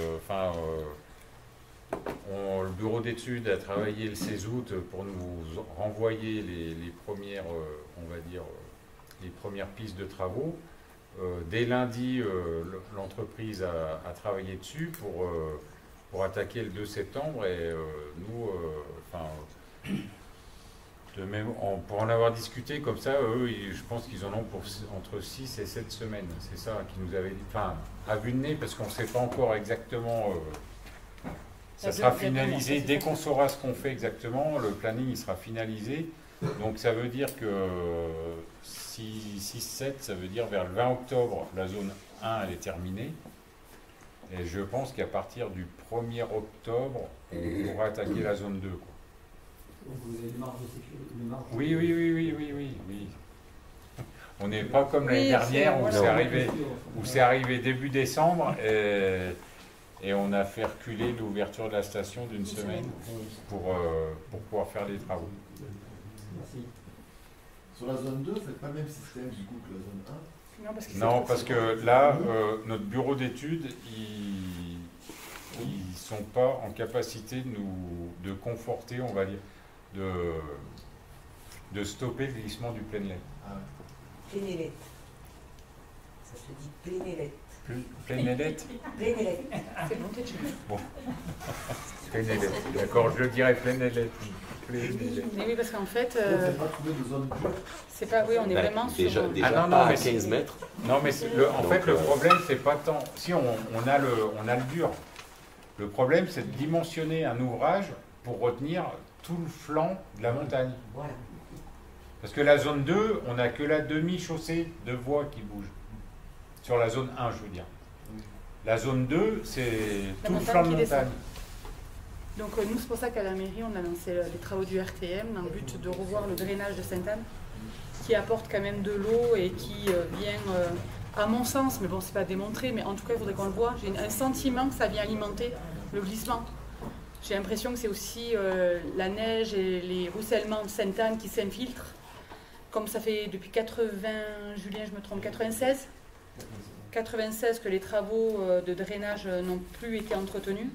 le bureau d'études a travaillé le 16 août pour nous renvoyer les premières, les premières pistes de travaux. Dès lundi, l'entreprise a travaillé dessus pour attaquer le 2 septembre et nous, pour en avoir discuté comme ça, eux, je pense qu'ils en ont pour entre 6 et 7 semaines. C'est ça qui nous avait dit, à vue de nez, parce qu'on ne sait pas encore exactement. Ça sera finalisé dès qu'on saura ce qu'on fait exactement. Le planning il sera finalisé. Donc ça veut dire que 6-7, ça veut dire vers le 20 octobre, la zone 1 elle est terminée. Et je pense qu'à partir du 1er octobre, on pourra attaquer la zone 2. Quoi. Donc vous avez des marges de sécurité? Oui. On n'est pas comme l'année dernière où c'est arrivé début décembre et on a fait reculer l'ouverture de la station d'une semaine pour pouvoir faire les travaux. Merci. Sur la zone 2, vous ne faites pas le même système du coup que la zone 1? Non, parce que là, notre bureau d'études, ils ne sont pas en capacité de conforter, on va dire, de stopper le glissement du Plénélette. Plénélette. Ça se dit Plénélette. Plénélette. Plénélette. C'est bon, t'es sûr. Bon. Plénélette. D'accord, je le dirais Plénélette. Mais oui, parce qu'en fait, Vous n'avez pas trouvé de zone pure? c'est pas, oui, on est vraiment déjà non, pas à mais 15 mètres. Non, mais en fait, le problème, c'est pas tant. Si on a le dur. Le problème, c'est de dimensionner un ouvrage pour retenir tout le flanc de la montagne. Voilà. Parce que la zone 2, on n'a que la demi-chaussée de voies qui bouge. Sur la zone 1, je veux dire. La zone 2, c'est tout le flanc de montagne. Donc nous, c'est pour ça qu'à la mairie, on a lancé les travaux du RTM dans le but de revoir le drainage de Sainte-Anne, qui apporte quand même de l'eau et qui vient, à mon sens, mais bon, c'est pas démontré, mais en tout cas, il faudrait qu'on le voit. J'ai un sentiment que ça vient alimenter le glissement. J'ai l'impression que c'est aussi la neige et les ruissellements de Sainte-Anne qui s'infiltrent. Comme ça fait depuis 96 que les travaux de drainage n'ont plus été entretenus.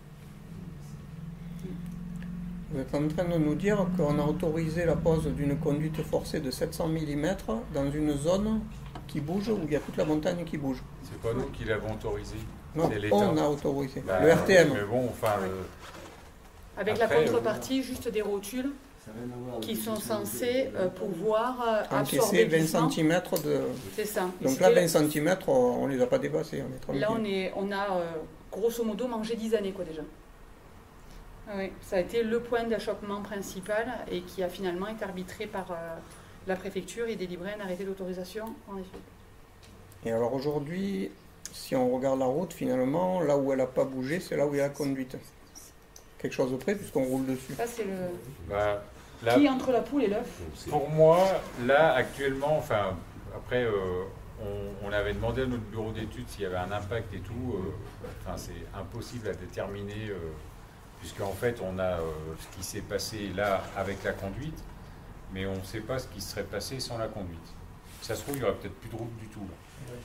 Vous êtes en train de nous dire qu'on a autorisé la pose d'une conduite forcée de 700 mm dans une zone qui bouge, où il y a toute la montagne qui bouge. C'est pas nous qui l'avons autorisé. Non, c'est l'État. on a autorisé. Le RTM. Mais bon, Avec après, la contrepartie, juste des rotules qui sont censés pouvoir absorber 20 cm de... C'est ça. Donc là, 20 cm, on ne les a pas dépassés. Là, on a grosso modo mangé 10 années quoi déjà. Oui, ça a été le point d'achoppement principal et qui a finalement été arbitré par la préfecture et délivré un arrêté d'autorisation en effet. Et alors aujourd'hui, si on regarde la route, finalement, là où elle n'a pas bougé, c'est là où il y a la conduite. Quelque chose de près puisqu'on roule dessus. Ça c'est le... Là, qui entre la poule et l'œuf? Pour moi, là actuellement, après on avait demandé à notre bureau d'études s'il y avait un impact et tout. C'est impossible à déterminer. Puisqu'en fait, on a ce qui s'est passé là avec la conduite, mais on ne sait pas ce qui serait passé sans la conduite. Ça se trouve, il n'y aurait peut-être plus de route du tout. Là.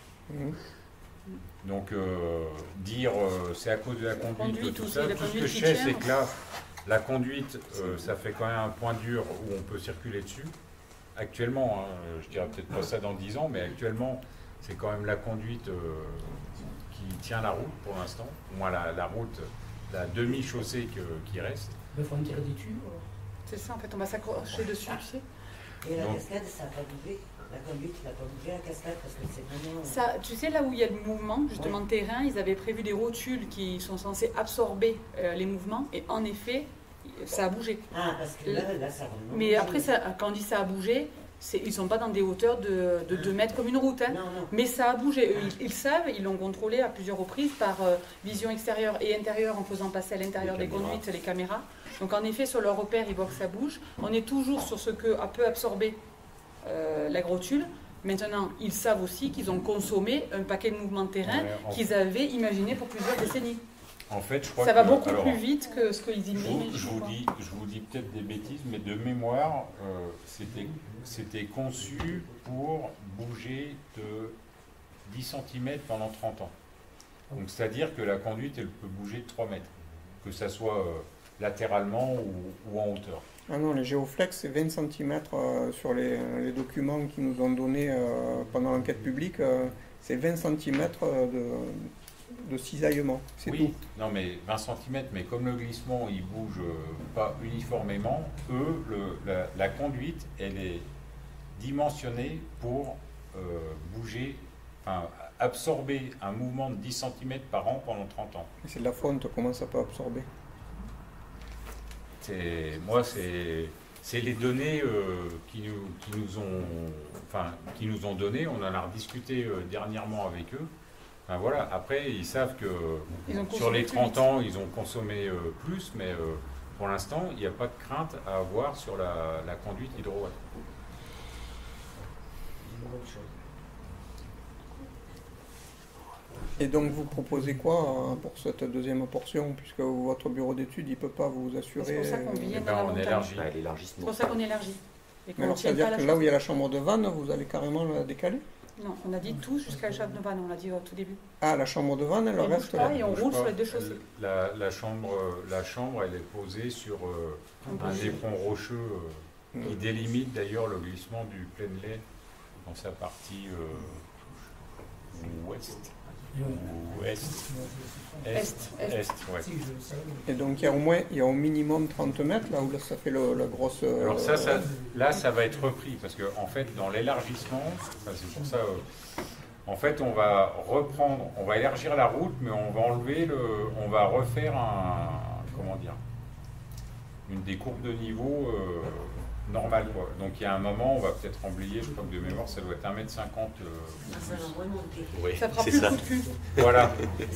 Donc, dire c'est à cause de la conduite, tout ça, tout ce que je sais, c'est que là, la conduite, ça fait quand même un point dur où on peut circuler dessus. Actuellement, je dirais peut-être pas ça dans 10 ans, mais actuellement, c'est quand même la conduite qui tient la route pour l'instant. Au moins, la route... la demi-chaussée qui reste. Il faut en tirer des tubes. C'est ça, en fait, on va s'accrocher dessus, tu sais. Et la cascade, ça n'a pas bougé. La conduite n'a pas bougé, la cascade, parce que c'est vraiment... Ça, tu sais, là où il y a du mouvement, justement, de terrain, ils avaient prévu des rotules qui sont censées absorber les mouvements, et en effet, ça a bougé. Ah, parce que là ça a vraiment Mais bougé. après, quand on dit ça a bougé, Ils ne sont pas dans des hauteurs de 2 mètres comme une route, hein. Mais ça a bougé. Eux, ils savent, ils l'ont contrôlé à plusieurs reprises par vision extérieure et intérieure en faisant passer à l'intérieur des conduites les caméras. Donc en effet, sur leur repère, ils voient que ça bouge. On est toujours sur ce que peut absorber la grotule. Maintenant, ils savent aussi qu'ils ont consommé un paquet de mouvements de terrain qu'ils avaient imaginé pour plusieurs décennies. En fait, je crois ça va beaucoup plus vite que ce qu'ils imaginaient. Je vous dis peut-être des bêtises, mais de mémoire, c'était conçu pour bouger de 10 cm pendant 30 ans. Donc c'est-à-dire que la conduite, elle peut bouger de 3 mètres, que ça soit latéralement ou en hauteur. Ah non, les géoflex, c'est 20 cm sur les documents qu'ils nous ont donnés pendant l'enquête publique. C'est 20 cm de cisaillement, c'est tout. Non mais 20 cm, mais comme le glissement, il bouge pas uniformément, la conduite, elle est dimensionnée pour bouger, enfin absorber un mouvement de 10 cm par an pendant 30 ans. C'est de la fonte, comment ça peut absorber? C'est les données qui nous ont données. On en a rediscuté dernièrement avec eux. Enfin, voilà. Après, ils savent que sur les 30 ans, ils ont consommé plus, mais pour l'instant, il n'y a pas de crainte à avoir sur la conduite hydro-watt. Et donc vous proposez quoi pour cette deuxième portion, puisque votre bureau d'études, il ne peut pas vous assurer... C'est pour ça qu'on vient dans la montagne. C'est pour ça qu'on élargit. Mais alors c'est-à-dire que là où il y a la chambre de vanne, vous allez carrément la décaler? Non, on a dit tout jusqu'à la chambre de vanne, on l'a dit au tout début. Ah, la chambre de vanne, elle reste là. Et on roule sur les deux chaussées. La chambre, elle est posée sur un éperon rocheux qui délimite d'ailleurs le glissement du Plainlay dans sa partie ouest. Ou est, ouais. Et donc il y a au minimum 30 mètres là où ça fait la grosse... Alors là ça va être repris parce que en fait dans l'élargissement, c'est pour ça, en fait on va élargir la route, mais on va refaire une des courbes de niveau normale, quoi. Donc il y a un moment, on va peut-être emblayer, je crois que de mémoire, ça doit être 1,50 m. Ça va remonter. Oui, ça fera plus ça. coup de cul. Voilà.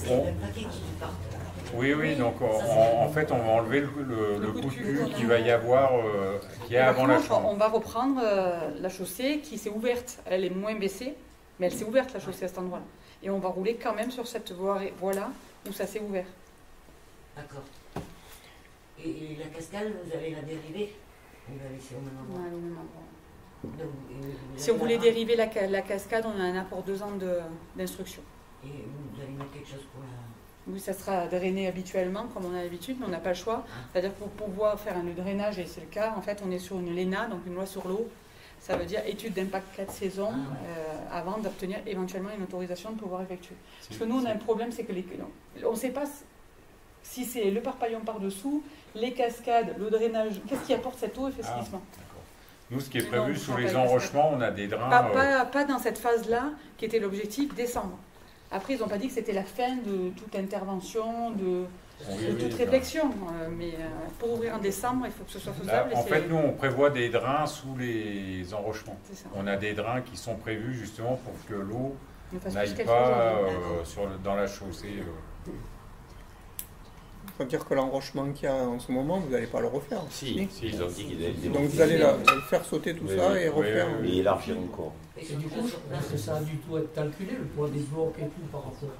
Oui, donc en fait, on va enlever le coup de cul qu'il va y avoir, qu'il y a avant la chambre. On va reprendre la chaussée qui s'est ouverte. Elle est moins baissée, mais elle s'est ouverte, la chaussée, à cet endroit-là. Et on va rouler quand même sur cette voie-là où ça s'est ouvert. D'accord. Et la cascade, vous allez la dériver? On va laisser au même endroit. Ouais, au même endroit. Si on voulait dériver la cascade, on a un apport 2 ans d'instruction. Et vous allez mettre quelque chose pour la... Oui, ça sera drainé habituellement, comme on a l'habitude, mais on n'a pas le choix. C'est-à-dire pour pouvoir faire un drainage, et c'est le cas, en fait, on est sur une LENA, donc une loi sur l'eau. Ça veut dire étude d'impact 4 saisons, avant d'obtenir éventuellement une autorisation de pouvoir effectuer. Parce que nous, on a un problème, c'est que on ne sait pas si c'est le parpaillon par-dessous, les cascades, le drainage, qu'est-ce qui apporte cette eau et fait ce glissement. Nous, ce qui est prévu sous les enrochements, on a des drains... Pas dans cette phase-là, qui était l'objectif, décembre. Après, ils n'ont pas dit que c'était la fin de toute intervention, de toute réflexion. Mais pour ouvrir en décembre, il faut que ce soit faisable. En fait, nous, on prévoit des drains sous les enrochements. On a des drains qui sont prévus justement pour que l'eau n'aille pas dans la chaussée. Ça veut dire que l'enrochement qu'il y a en ce moment, vous n'allez pas le refaire. Si, ils ont dit qu'ils allaient le Donc vous allez faire sauter tout ça et refaire. Et élargir encore. Et du coup, est-ce que ça a du tout être calculé, le poids des blocs et tout par rapport?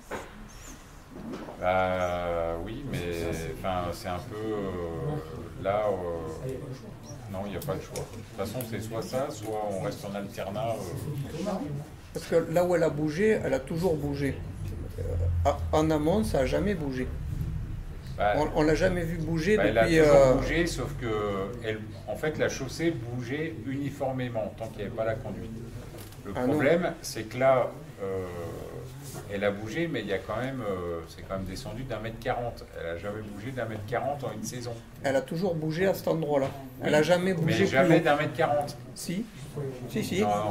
Oui, mais c'est un peu là. Non, il n'y a pas de choix. De toute façon, c'est soit ça, soit on reste en alternat. Parce que là où elle a bougé, elle a toujours bougé. En amont, ça n'a jamais bougé. On l'a jamais vu bouger depuis... Elle a toujours bougé, sauf que en fait, la chaussée bougeait uniformément tant qu'il n'y avait pas la conduite. Le problème, c'est que là, elle a bougé, mais il y a quand même, c'est quand même descendu d'1,40 m. Elle n'a jamais bougé d'1,40 m en une saison. Elle a toujours bougé à cet endroit-là. Elle n'a jamais bougé. Mais jamais d'1,40 m. Si. Non.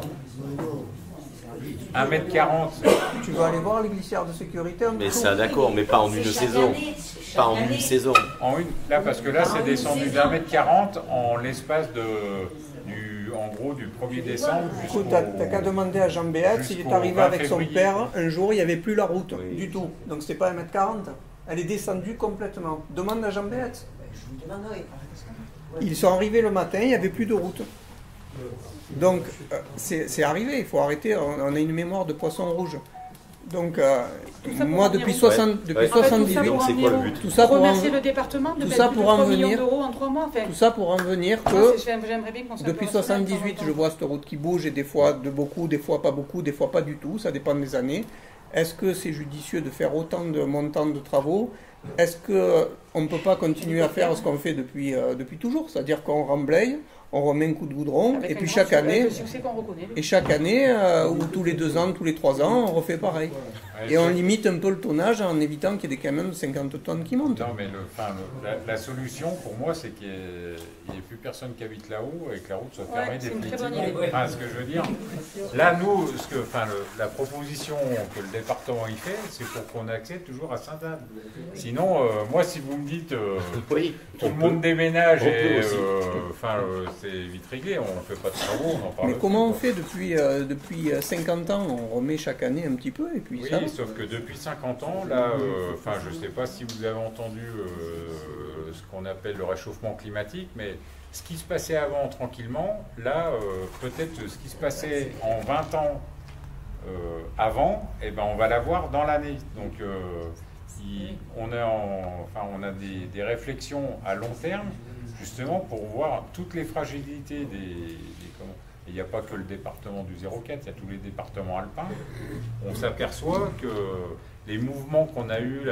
1,40 m. Tu vas aller voir les glissières de sécurité. Mais ça, d'accord, mais pas en une saison. Pas en une saison. Là, parce que là, c'est descendu d'1,40 m en l'espace en gros du 1er décembre jusqu'au... Écoute, t'as qu'à demander à Jean Béat, s'il est arrivé avec son père, un jour, il n'y avait plus la route du tout. Donc c'était pas 1,40 m. Elle est descendue complètement. Demande à Jean Béat. Je vous demanderai. Ils sont arrivés le matin, il n'y avait plus de route. Donc c'est arrivé, il faut arrêter, on a une mémoire de poisson rouge. Donc moi depuis 78, c'est quoi le but? Tout ça pour remercier le département de mettre 3 millions d'euros en 3 mois. Tout ça pour en venir que j'aimerais bien qu'on depuis 78 je vois cette route qui bouge et des fois de beaucoup, des fois pas beaucoup, des fois pas du tout, ça dépend des années. Est-ce que c'est judicieux de faire autant de montants de travaux? Est-ce qu'on ne peut pas continuer à faire ce qu'on fait depuis toujours? C'est-à-dire qu'on remblaye, on remet un coup de goudron, et puis chaque année, ou tous les 2 ans, tous les 3 ans, on refait pareil. Et on limite un peu le tonnage en évitant qu'il y ait des camions de 50 tonnes qui montent. Non, mais la solution pour moi, c'est qu'il n'y ait plus personne qui habite là-haut et que la route soit fermée définitivement. Enfin, ce que je veux dire, là, nous, la proposition que le département y fait, c'est pour qu'on accède toujours à Sainte-Anne. Sinon, moi, si vous me dites tout le monde déménage et c'est vite réglé, on ne fait pas de travaux, on en parle. Mais comment on fait depuis 50 ans? On remet chaque année un petit peu et puis ça. Sauf que depuis 50 ans, là, je ne sais pas si vous avez entendu ce qu'on appelle le réchauffement climatique, mais ce qui se passait avant tranquillement, là, peut-être ce qui se passait en 20 ans avant, on va l'avoir dans l'année. Donc, on a des réflexions à long terme, justement, pour voir toutes les fragilités il n'y a pas que le département du 04, il y a tous les départements alpins. On s'aperçoit que les mouvements qu'on a eus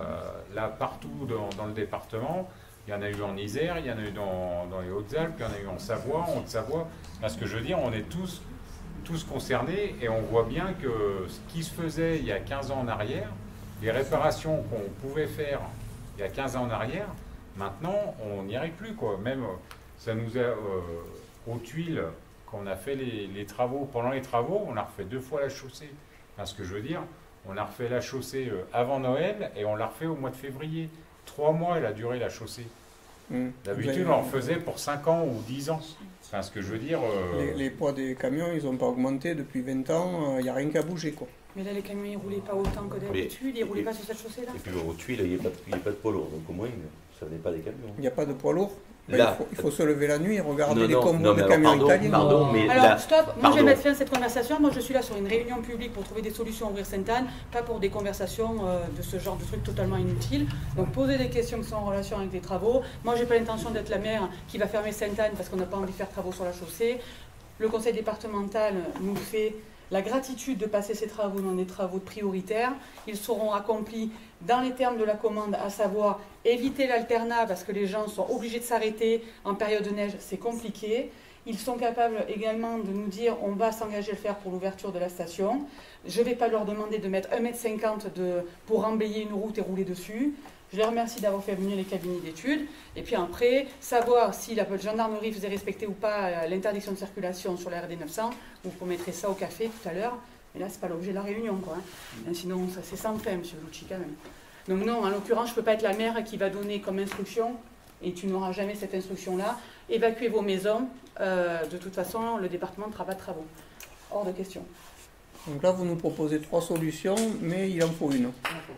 là partout dans le département, il y en a eu en Isère, il y en a eu dans les Hautes-Alpes, il y en a eu en Savoie, en Haute-Savoie. Ce que je veux dire, on est tous concernés et on voit bien que ce qui se faisait il y a 15 ans en arrière, les réparations qu'on pouvait faire il y a 15 ans en arrière, maintenant on n'y arrive plus, quoi. Même ça nous a aux Tuiles, quand on a fait les travaux, pendant les travaux, on a refait 2 fois la chaussée. Ce que je veux dire, on a refait la chaussée avant Noël et on l'a refait au mois de février. 3 mois, elle a duré la chaussée. D'habitude, on en faisait pour 5 ans ou 10 ans. Ce que je veux dire... Les poids des camions, ils n'ont pas augmenté depuis 20 ans, il n'y a rien qu'à bouger, quoi. Mais là, les camions, ils ne roulaient pas autant que d'habitude, ils ne roulaient pas sur cette chaussée-là. Et puis aux Tuiles, il n'y a pas de poids lourd, donc au moins, ça n'est pas des camions. Il n'y a pas de poids lourd? Il faut se lever la nuit et regarder les combos de camions italiens. Alors, stop, moi je vais mettre fin à cette conversation. Moi je suis là sur une réunion publique pour trouver des solutions à ouvrir Sainte-Anne, pas pour des conversations de ce genre de trucs totalement inutiles. Donc poser des questions qui sont en relation avec des travaux. Moi j'ai pas l'intention d'être la maire qui va fermer Sainte-Anne parce qu'on n'a pas envie de faire travaux sur la chaussée. Le conseil départemental nous fait la gratitude de passer ces travaux dans des travaux prioritaires. Ils seront accomplis dans les termes de la commande, à savoir éviter l'alternat parce que les gens sont obligés de s'arrêter en période de neige, c'est compliqué. Ils sont capables également de nous dire on va s'engager à le faire pour l'ouverture de la station. Je ne vais pas leur demander de mettre 1,50 m pour emblayer une route et rouler dessus. Je les remercie d'avoir fait venir les cabinets d'études. Et puis après, savoir si la gendarmerie faisait respecter ou pas l'interdiction de circulation sur la RD 900. Vous promettrez ça au café tout à l'heure. Mais là, ce n'est pas l'objet de la réunion, quoi. Sinon, ça c'est sans fin, M. Lucci, quand même. Donc non, en l'occurrence, je ne peux pas être la maire qui va donner comme instruction, et tu n'auras jamais cette instruction-là, évacuer vos maisons. De toute façon, le département ne fera pas de travaux. Hors de question. Donc là, vous nous proposez 3 solutions, mais il en faut une.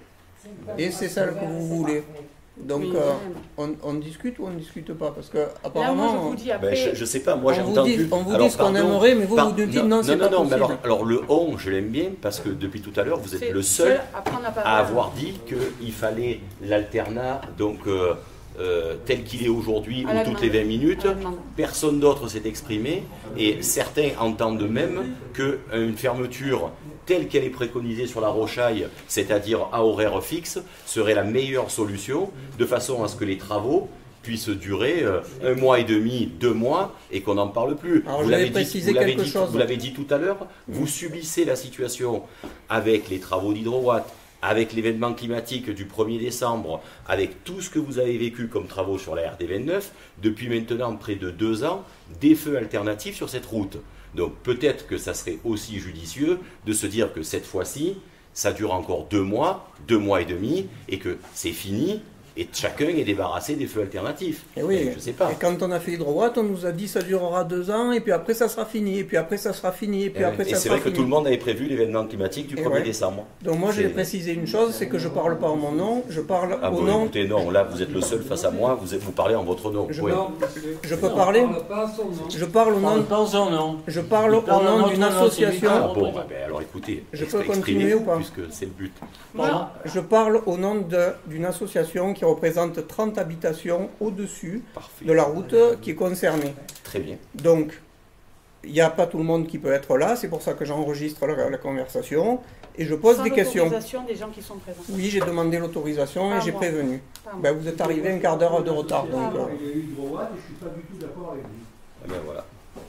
Et c'est celle que vous voulez. Donc, on discute ou on ne discute pas? Parce que apparemment, là, moi, je vous dis après, je sais pas, moi j'ai entendu... On vous dit ce qu'on aimerait, mais vous nous dites non, c'est pas possible. Non, alors le on, je l'aime bien, parce que depuis tout à l'heure, vous êtes le seul à avoir dit qu'il fallait l'alternat, donc tel qu'il est aujourd'hui, ou toutes les 20 minutes. Personne d'autre s'est exprimé, et certains entendent même qu'une fermeture telle qu'elle est préconisée sur la Rochaille, c'est-à-dire à horaire fixe, serait la meilleure solution, de façon à ce que les travaux puissent durer 1 mois et demi, 2 mois, et qu'on n'en parle plus. Alors, vous l'avez dit tout à l'heure, vous subissez la situation avec les travaux d'Hydrowatt, avec l'événement climatique du 1er décembre, avec tout ce que vous avez vécu comme travaux sur la RD29, depuis maintenant près de 2 ans, des feux alternatifs sur cette route. Donc peut-être que ça serait aussi judicieux de se dire que cette fois-ci, ça dure encore 2 mois, 2 mois et demi, et que c'est fini, Et chacun est débarrassé des feux alternatifs. Et oui, je sais pas. Et quand on a fait Hydrowatt, on nous a dit ça durera 2 ans, et puis après ça sera fini, et puis après ça sera fini, et puis après ça sera fini. Et c'est vrai que tout le monde avait prévu l'événement climatique du 1er décembre. Donc moi j'ai précisé une chose, c'est que je ne parle pas en mon nom, je parle au nom... Écoutez, non, là vous êtes le seul face à moi, vous parlez en votre nom. Je peux parler. Je parle au nom... Je parle au nom d'une association... Ah bon, alors écoutez, je peux continuer ou pas? Puisque c'est le but. Je parle au nom d'une association qui représente 30 habitations au-dessus de la route qui est concernée. Très bien. Donc, il n'y a pas tout le monde qui peut être là, c'est pour ça que j'enregistre la conversation et je pose des questions. L'autorisation des gens qui sont présents. Oui, j'ai demandé l'autorisation et j'ai prévenu. Ben, vous êtes arrivé un quart d'heure de retard. Donc, il y a eu Hydrowatt et je ne suis pas du tout d'accord avec vous. Ah ben voilà.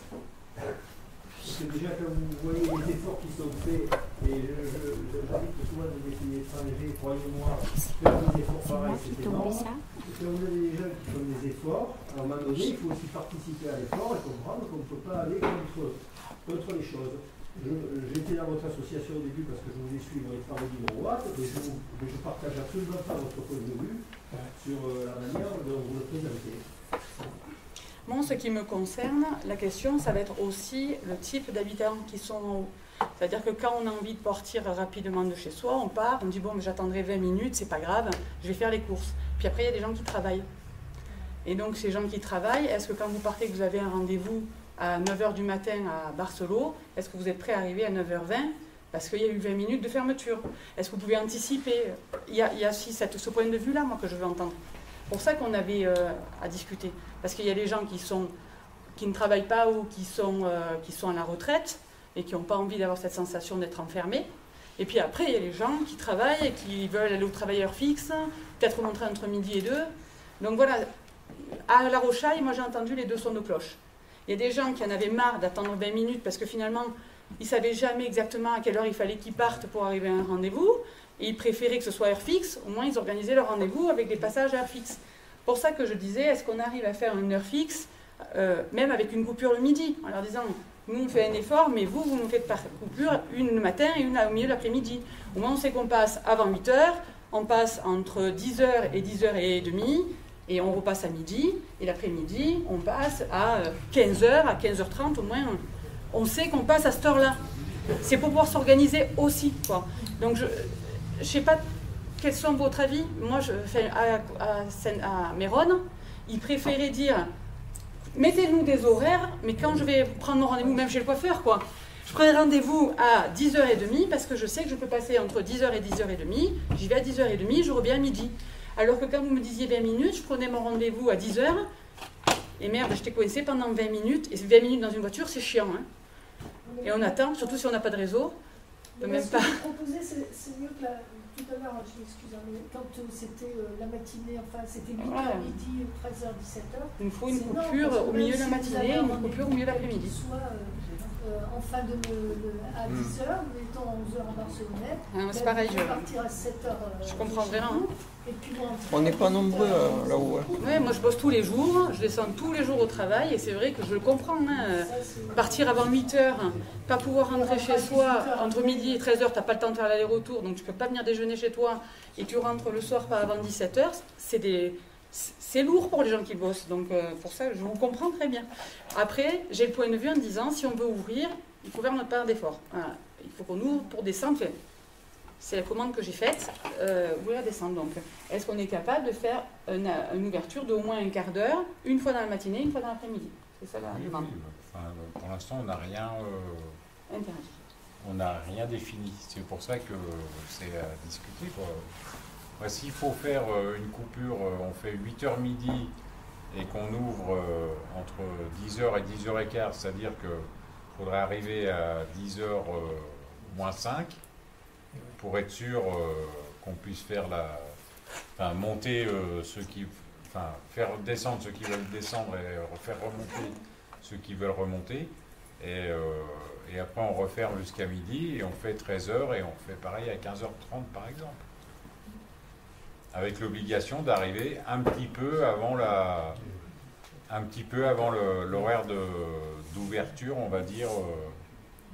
Parce que déjà, quand vous voyez les efforts qui sont faits, et j'invite souvent des pays étrangers, croyez-moi, faire des efforts pareils, c'est énorme. Quand vous avez des gens qui font des efforts, à un moment donné, il faut aussi participer à l'effort et comprendre qu'on ne peut pas aller contre les choses. J'étais dans votre association au début parce que je voulais suivre les travaux d'Hydrowatt, mais je partage absolument pas votre point de vue sur la manière dont vous le présentez. Moi, en ce qui me concerne, la question, ça va être aussi le type d'habitants qui sont en haut. C'est-à-dire que quand on a envie de partir rapidement de chez soi, on part, on dit bon, mais j'attendrai 20 minutes, c'est pas grave, je vais faire les courses. Puis après, il y a des gens qui travaillent. Et donc, ces gens qui travaillent, est-ce que quand vous partez, que vous avez un rendez-vous à 9h du matin à Barcelone, est-ce que vous êtes prêt à arriver à 9h20 parce qu'il y a eu 20 minutes de fermeture? Est-ce que vous pouvez anticiper? Il y a aussi ce point de vue-là, moi, que je veux entendre. C'est pour ça qu'on avait à discuter. Parce qu'il y a des gens qui ne travaillent pas ou qui sont à la retraite et qui n'ont pas envie d'avoir cette sensation d'être enfermés. Et puis après, il y a les gens qui travaillent et qui veulent aller au travail heure fixe, peut-être rentrer entre midi et 2. Donc voilà, à La Rochaille, moi j'ai entendu les 2 sons de cloche. Il y a des gens qui en avaient marre d'attendre 20 minutes parce que finalement, ils ne savaient jamais exactement à quelle heure il fallait qu'ils partent pour arriver à un rendez-vous. Et ils préféraient que ce soit heure fixe, au moins ils organisaient leur rendez-vous avec des passages à heure fixe. Pour ça que je disais, est-ce qu'on arrive à faire une heure fixe, même avec une coupure le midi, en leur disant, nous on fait un effort, mais vous nous faites par coupure, une le matin et une au milieu de l'après-midi. Au moins on sait qu'on passe avant 8h, on passe entre 10h et 10h30, et on repasse à midi, et l'après-midi, on passe à 15h, à 15h30, au moins on sait qu'on passe à cette heure-là. C'est pour pouvoir s'organiser aussi, quoi. Donc je ne sais pas quels sont votre avis. Moi, à Méronne, ils préféraient dire mettez-nous des horaires, mais quand je vais prendre mon rendez-vous, même chez le coiffeur, quoi, je prends rendez-vous à 10h30 parce que je sais que je peux passer entre 10h et 10h30. J'y vais à 10h30, je reviens à midi. Alors que quand vous me disiez 20 minutes, je prenais mon rendez-vous à 10h et merde, j'étais coincée pendant 20 minutes. Et 20 minutes dans une voiture, c'est chiant. Hein. Et on attend, surtout si on n'a pas de réseau. Même pas. Ce que vous proposez, c'est mieux que tout à l'heure, je m'excuse, mais quand c'était la matinée, enfin c'était 8h, midi, 13h, 17h. Il nous faut une coupure au milieu de la matinée, une coupure au milieu de l'après-midi. Soit en fin à 10h, mettons 11h en Barcelone. C'est pareil, je vais partir à 7h. Je comprends vraiment. Et puis on n'est pas nombreux là-haut. Oui, moi je bosse tous les jours, je descends tous les jours au travail et c'est vrai que je le comprends. Hein. Partir avant 8h, pas pouvoir rentrer chez soi entre midi et 13h, tu n'as pas le temps de faire l'aller-retour, donc tu ne peux pas venir déjeuner chez toi et tu rentres le soir pas avant 17h, c'est lourd pour les gens qui bossent. Donc pour ça, je vous comprends très bien. Après, j'ai le point de vue en disant, si on veut ouvrir, il faut faire notre part d'effort. Voilà. Il faut qu'on ouvre pour descendre. C'est la commande que j'ai faite, ouvrir et descendre. Donc, est-ce qu'on est capable de faire une ouverture d'au moins un quart d'heure, une fois dans la matinée, une fois dans l'après-midi? C'est ça la demande. Enfin, pour l'instant, on n'a rien, rien défini. C'est pour ça que c'est à discuter, quoi. S'il faut faire une coupure, on fait 8h midi et qu'on ouvre entre 10h et 10h15, c'est-à-dire qu'il faudrait arriver à 10h moins 5 pour être sûr qu'on puisse faire monter faire descendre ceux qui veulent descendre et faire remonter ceux qui veulent remonter. Et après on referme jusqu'à midi et on fait 13h et on fait pareil à 15h30 par exemple. Avec l'obligation d'arriver un petit peu avant l'horaire d'ouverture, on va dire,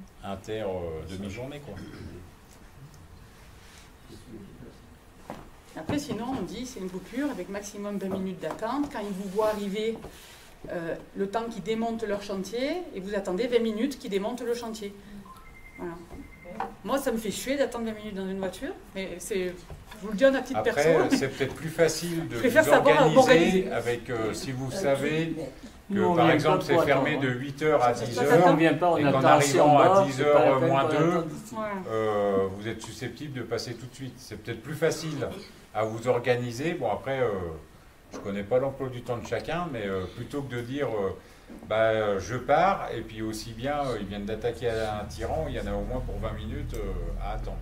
demi-journée, quoi. Après, sinon, on dit c'est une coupure avec maximum 20 minutes d'attente. Quand ils vous voient arriver, le temps qu'ils démontent leur chantier, et vous attendez 20 minutes qu'ils démontent le chantier. Voilà. Moi, ça me fait chier d'attendre 20 minutes dans une voiture, mais je vous le dis en à petite perso. Après, c'est peut-être plus facile de vous organiser avec, si vous savez que, par exemple, c'est fermé de 8h à 10h, et qu'en arrivant à 10h moins 2, vous êtes susceptible de passer tout de suite. C'est peut-être plus facile à vous organiser. Bon, après, je ne connais pas l'emploi du temps de chacun, mais plutôt que de dire je pars, et puis aussi bien, ils viennent d'attaquer un tyran, il y en a au moins pour 20 minutes à attendre.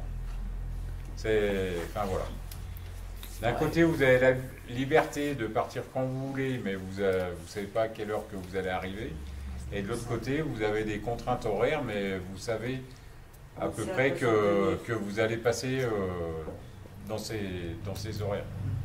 Enfin voilà. D'un côté, vous avez la liberté de partir quand vous voulez, mais vous ne savez pas à quelle heure que vous allez arriver. Et de l'autre côté, vous avez des contraintes horaires, mais vous savez à peu près que vous allez passer dans ces horaires.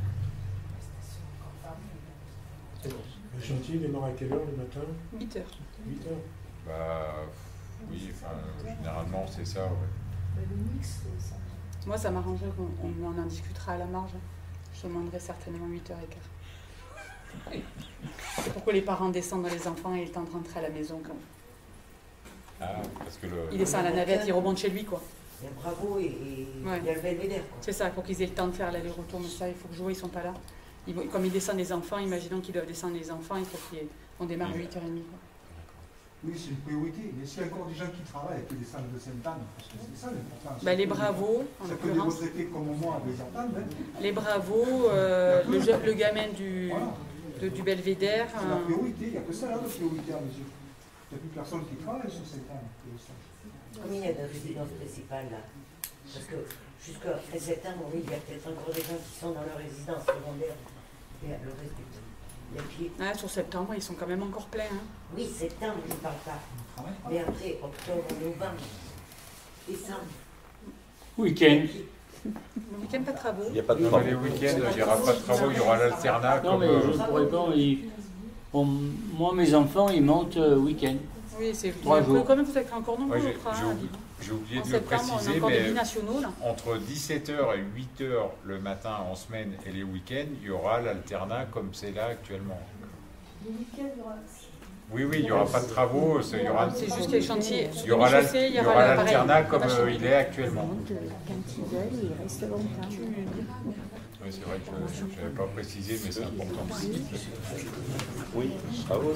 Le chantier démarre à quelle heure le matin? 8h. 8h. Oui, généralement c'est ça. Ouais. Moi, ça m'arrangerait qu'on en discutera à la marge. Je demanderai certainement 8h15. Pourquoi les parents descendent dans les enfants et ils tentent de rentrer à la maison quand même. Parce que il descend à la navette, il remonte chez lui, quoi. Il y a Bravo et il y a le Belvédère. C'est ça, il faut qu'ils aient le temps de faire l'aller-retour, mais ça, il faut que je vois, ils sont pas là. Comme ils descendent les enfants, imaginons qu'ils doivent descendre les enfants, il faut qu'on démarre à 8h30. Quoi. Oui, c'est une priorité. Mais s'il y a encore des gens qui travaillent et qui descendent de Sainte-Anne, parce que c'est ça l'important. Les Bravos, en l'occurrence. Ça peut des retraités comme moi avec Sainte-Anne. Les Bravos, le gamin du Belvédère. C'est la priorité, il n'y a que ça là de priorité à mesure. Il n'y a plus personne qui travaille sur Sainte-Anne. Comme il y a de résidences principales là, parce que jusqu'à septembre, oui, il y a peut-être encore des gens qui sont dans leur résidence secondaire. Et le reste du temps. Sur septembre, ils sont quand même encore pleins. Hein. Oui, septembre, je ne parle pas. Mais après, octobre, novembre, décembre. Week-end. Le week-end, pas de travaux. Il n'y a pas de travaux. Les week-ends, il n'y aura pas de travaux, il y aura l'alternat. Non, mais je te réponds, moi, mes enfants, ils montent week-end. Oui, c'est 3 jours. Quand même, vous êtes encore nombreux. J'ai oublié de le préciser, mais entre 17h et 8h le matin en semaine et les week-ends, il y aura l'alternat comme c'est là actuellement. Les week-ends, il y aura... Oui, il n'y aura pas de travaux. C'est juste les chantiers. Il y aura l'alternat comme il est actuellement. Quand ils veulent, ils restent longtemps. Oui, c'est vrai que je n'avais pas précisé, mais c'est important aussi. Oui, bravo.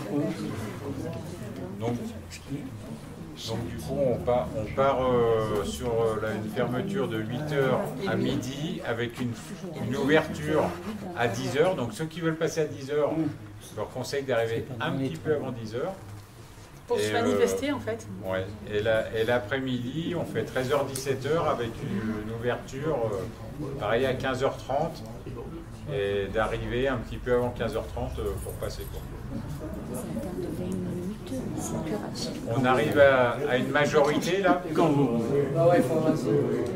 Donc du coup, on part sur une fermeture de 8h à midi avec une ouverture à 10h. Donc ceux qui veulent passer à 10h, je leur conseille d'arriver un petit peu avant 10h. Pour se manifester en fait. Ouais. Et l'après-midi, on fait 13h-17h avec une ouverture pareil à 15h30 et d'arriver un petit peu avant 15h30 pour passer. On arrive à une majorité là. Quand vous. Ah ouais, il faut avancer.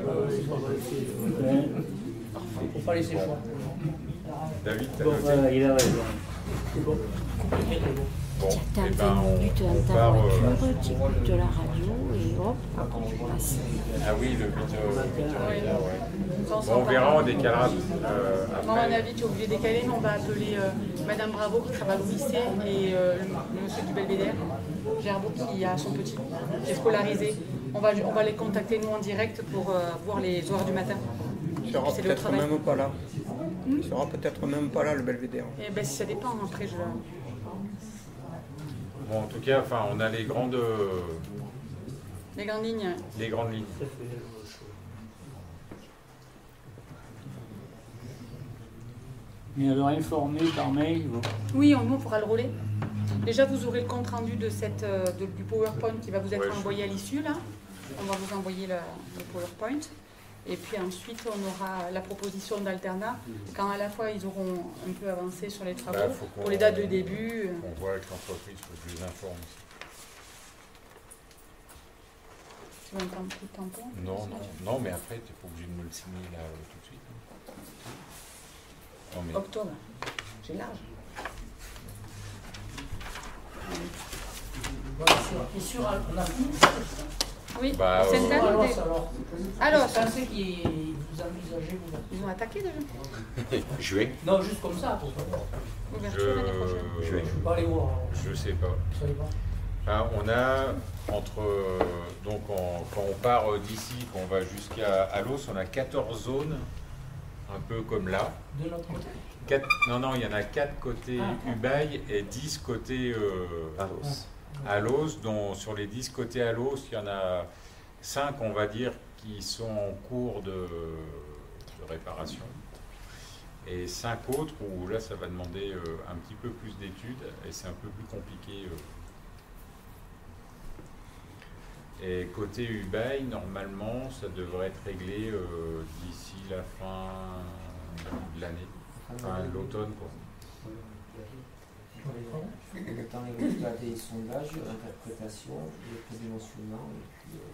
Il ne faut pas laisser le choix. David, bon, voilà, il a raison. C'est bon. Bon, t'as 20 minutes dans ta voiture, tu écoutes de la radio et hop, après tu passes. Ah oui, le 8h, ouais. Bon, on verra, on décalera après. Moi, à mon avis, tu es obligé de décaler, mais on va appeler Madame Bravo qui travaille au lycée et le monsieur du Belvédère, Gerbeau, qui a son petit, qui est scolarisé. On va les contacter nous en direct pour voir les horaires du matin. Il sera peut-être même pas là. Il sera peut-être même pas là, le Belvédère. Eh ben, ça dépend, après je... Bon, en tout cas, on a les grandes lignes. Les grandes lignes. Mais alors informer par mail. Oui, nous on pourra le rouler. Déjà, vous aurez le compte rendu du PowerPoint qui va vous être envoyé à l'issue là. On va vous envoyer le PowerPoint. Et puis ensuite, on aura la proposition d'alternat. Quand à la fois, ils auront un peu avancé sur les travaux, pour les dates de début. On voit avec l'entreprise, il faut que je les informe aussi. Tu veux un coup de tampon? Non, mais après, tu n'es pas obligé de me le signer là tout de suite. Non, mais... Octobre, j'ai large. Et sur, on a fini. Oui, Bah, Sainte-Anne, alors, alors, je pensais qu'ils vous envisageaient ils ont attaqué déjà. Juin. Non, juste comme ça, pour savoir. Ouverture l'année prochaine. Juin. Je ne suis pas allé voir. Je sais pas. Vous savez pas. Enfin, on a entre donc quand on part d'ici, qu'on va jusqu'à Alos, on a 14 zones, un peu comme là. De notre côté. Non, il y en a 4 côté Ubaye et 10 côté Alos. Dont sur les 10 côtés Alos, il y en a 5, on va dire, qui sont en cours de réparation. Et 5 autres où là, ça va demander un petit peu plus d'études et c'est un peu plus compliqué. Et côté Ubaye, normalement, ça devrait être réglé d'ici la fin de l'année, enfin l'automne, quoi. Le temps est juste à des sondages, interprétation, le prédimensionnement, et puis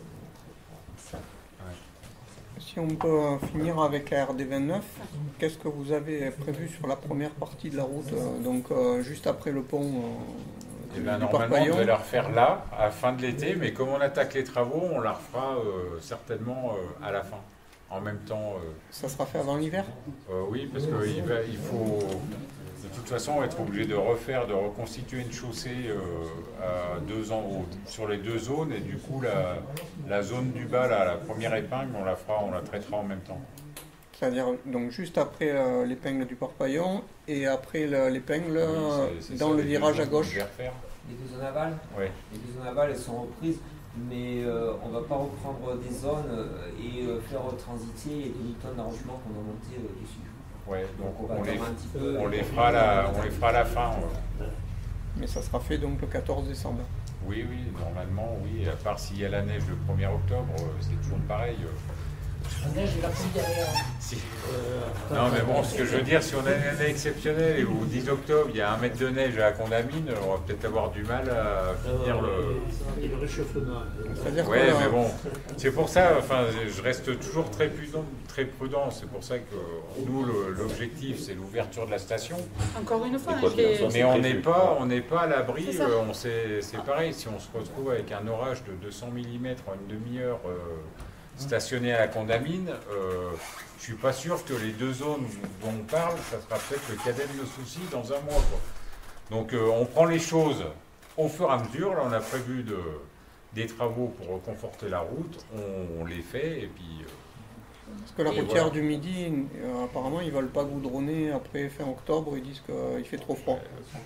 Si on peut finir avec la RD29, qu'est-ce que vous avez prévu sur la première partie de la route, donc juste après le pont Et bien, normalement, on devait la refaire là, à la fin de l'été, mais comme on attaque les travaux, on la refera certainement à la fin, en même temps. Ça sera fait avant l'hiver Oui, parce qu'il faut, de toute façon, être obligé de reconstituer une chaussée à 2 ans sur les 2 zones, et du coup, la zone du bas, là, la première épingle, on la traitera en même temps. C'est-à-dire donc juste après l'épingle du Port-Paillon et après l'épingle dans le virage à gauche. Les 2 zones aval. Oui. Les 2 zones aval, elles sont reprises, mais on ne va pas reprendre des zones et faire transiter les demi-tonnes d'arrangement qu'on a monté dessus. Oui, donc on les fera à la fin. Mais ça sera fait donc le 14 décembre. Oui, normalement, oui. À part s'il y a la neige le 1er octobre, c'est toujours pareil. La neige, il a pris derrière. Non, mais bon, ce que je veux dire, si on a une année exceptionnelle et au 10 octobre, il y a 1 mètre de neige à Condamine, on va peut-être avoir du mal à finir le réchauffement. Oui, mais bon, c'est pour ça, enfin, je reste toujours très prudent. C'est pour ça que nous, l'objectif, c'est l'ouverture de la station. Encore une fois, mais on n'est pas à l'abri. C'est pareil, si on se retrouve avec un orage de 200 mm en une demi-heure stationné à la Condamine, je suis pas sûr que les 2 zones dont on parle, ça sera peut-être le cadet de nos soucis dans un mois, quoi. Donc on prend les choses au fur et à mesure. Là, on a prévu des travaux pour conforter la route, on les fait et puis... Parce que la routière du Midi, apparemment, ils ne veulent pas goudronner après fin octobre, ils disent qu'il fait trop froid.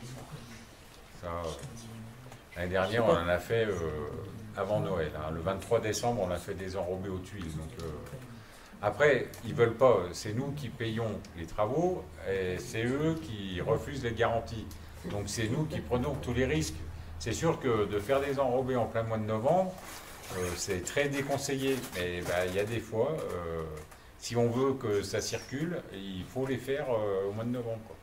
L'année dernière, on en a fait... avant Noël, hein. Le 23 décembre, on a fait des enrobés aux tuiles. Donc, après, ils ne veulent pas, c'est nous qui payons les travaux et c'est eux qui refusent les garanties. Donc c'est nous qui prenons tous les risques. C'est sûr que de faire des enrobés en plein mois de novembre, c'est très déconseillé. Mais il y a des fois, si on veut que ça circule, il faut les faire au mois de novembre, quoi.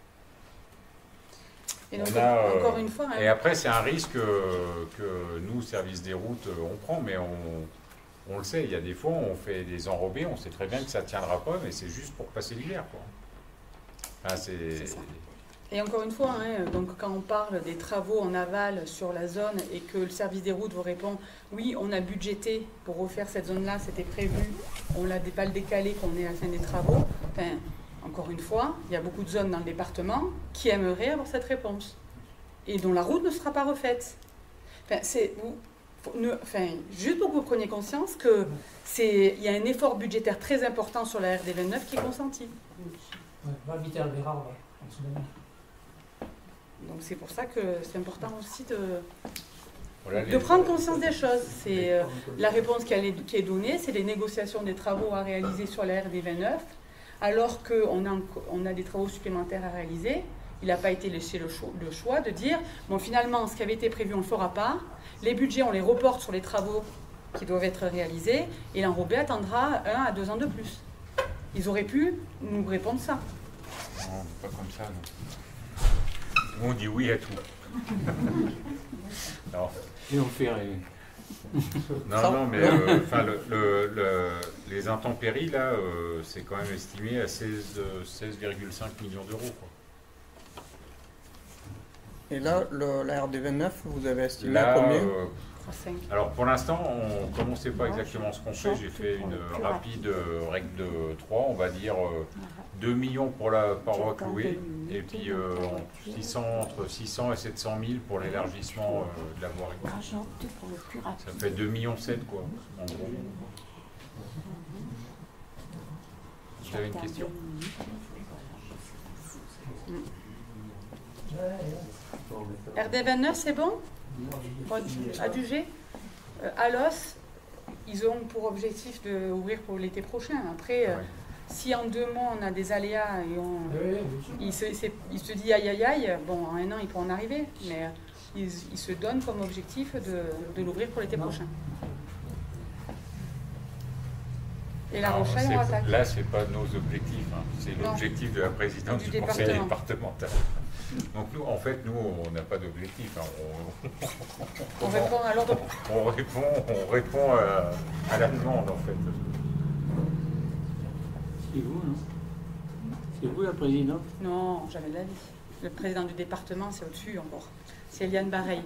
Et donc, encore une fois, et après, c'est un risque que nous, service des routes, on prend, mais on le sait. Il y a des fois, on fait des enrobés, on sait très bien que ça ne tiendra pas, mais c'est juste pour passer l'hiver, quoi. Enfin, c'est ça. Et encore une fois, donc quand on parle des travaux en aval sur la zone et que le service des routes vous répond oui, on a budgété pour refaire cette zone-là, c'était prévu, on l'a pas le décalé qu'on est à la fin des travaux. Enfin, encore une fois, il y a beaucoup de zones dans le département qui aimeraient avoir cette réponse et dont la route ne sera pas refaite. Enfin, juste pour que vous preniez conscience qu'il y a un effort budgétaire très important sur la RD29 qui est consenti. Va habiter Albera, en ce moment. Donc c'est pour ça que c'est important aussi de prendre conscience des choses. C'est la réponse qui est donnée, c'est les négociations des travaux à réaliser sur la RD29. Alors qu'on a des travaux supplémentaires à réaliser, il n'a pas été laissé le choix de dire, bon finalement, ce qui avait été prévu, on ne le fera pas, les budgets, on les reporte sur les travaux qui doivent être réalisés, et l'enrobé attendra 1 à 2 ans de plus. Ils auraient pu nous répondre ça. Non, pas comme ça, non. Nous, on dit oui à tout. Non. Et on fait rien. Non, mais les intempéries, là, c'est quand même estimé à 16,5 millions d'euros, quoi. Et là, la RD29, vous avez estimé à combien Alors pour l'instant, comme on ne sait pas exactement ce qu'on fait, j'ai fait une rapide règle de 3, on va dire 2 millions pour la paroi clouée, et puis entre 600 et 700 000 pour l'élargissement de la voirie. Ça fait 2,7 millions quoi, en gros. Vous avez une question? RD29, c'est bon? Adugé. Alos, ils ont pour objectif d'ouvrir pour l'été prochain. Après, si en 2 mois on a des aléas et il se dit aïe aïe aïe, bon, en 1 an ils pourront en arriver, mais ils se donnent comme objectif de l'ouvrir pour l'été prochain. Et La Rochelle, on attaque. Là, ce n'est pas nos objectifs, hein. C'est l'objectif de la présidente du conseil départemental. Donc nous, en fait, on n'a pas d'objectif. Hein. On répond à l'ordre. On répond à la demande, en fait. C'est vous, non? C'est vous la présidente? Non, jamais de la vie. Le président du département, c'est au-dessus encore. C'est Eliane Bareil.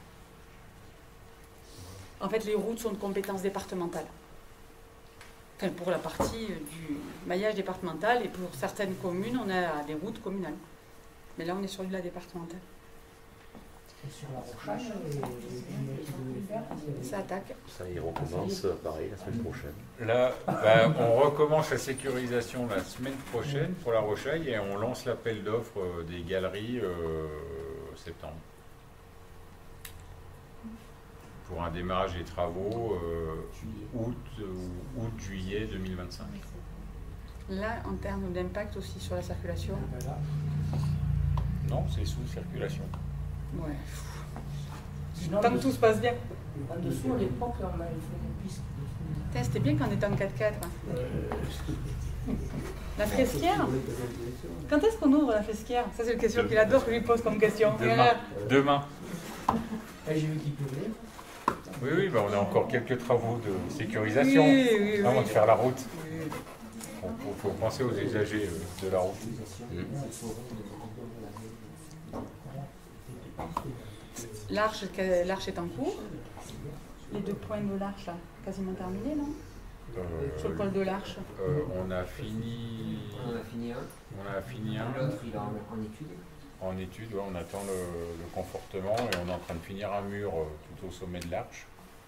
En fait, les routes sont de compétence départementale. Enfin, pour la partie du maillage départemental, et pour certaines communes, on a des routes communales. Mais là, on est sur de la départementale. Et sur La Rochelle, ça attaque. Ça y recommence pareil la semaine prochaine. Là, on recommence la sécurisation la semaine prochaine pour La Rochelle et on lance l'appel d'offres des galeries septembre. Pour un démarrage des travaux août-juillet 2025. Là, en termes d'impact aussi sur la circulation. Non, c'est sous circulation. Ouais. Tant que tout se passe bien. En dessous, à l'époque, on avait fait une piste. C'était bien qu'on était en 4x4. La fresquière? Quand est-ce qu'on ouvre la fresquière? Ça, c'est une question qu'il adore que je lui pose comme question. Demain. J'ai vu qu'il pleuvait. Oui, on a encore quelques travaux de sécurisation avant de faire la route. Il faut penser aux usagers de la route. L'arche est en cours. Les 2 points de l'arche, là, quasiment terminés, non? Sur le col de l'Arche. On a fini un. L'autre, il est en étude. En étude, on attend le confortement et on est en train de finir un mur tout au sommet de l'Arche,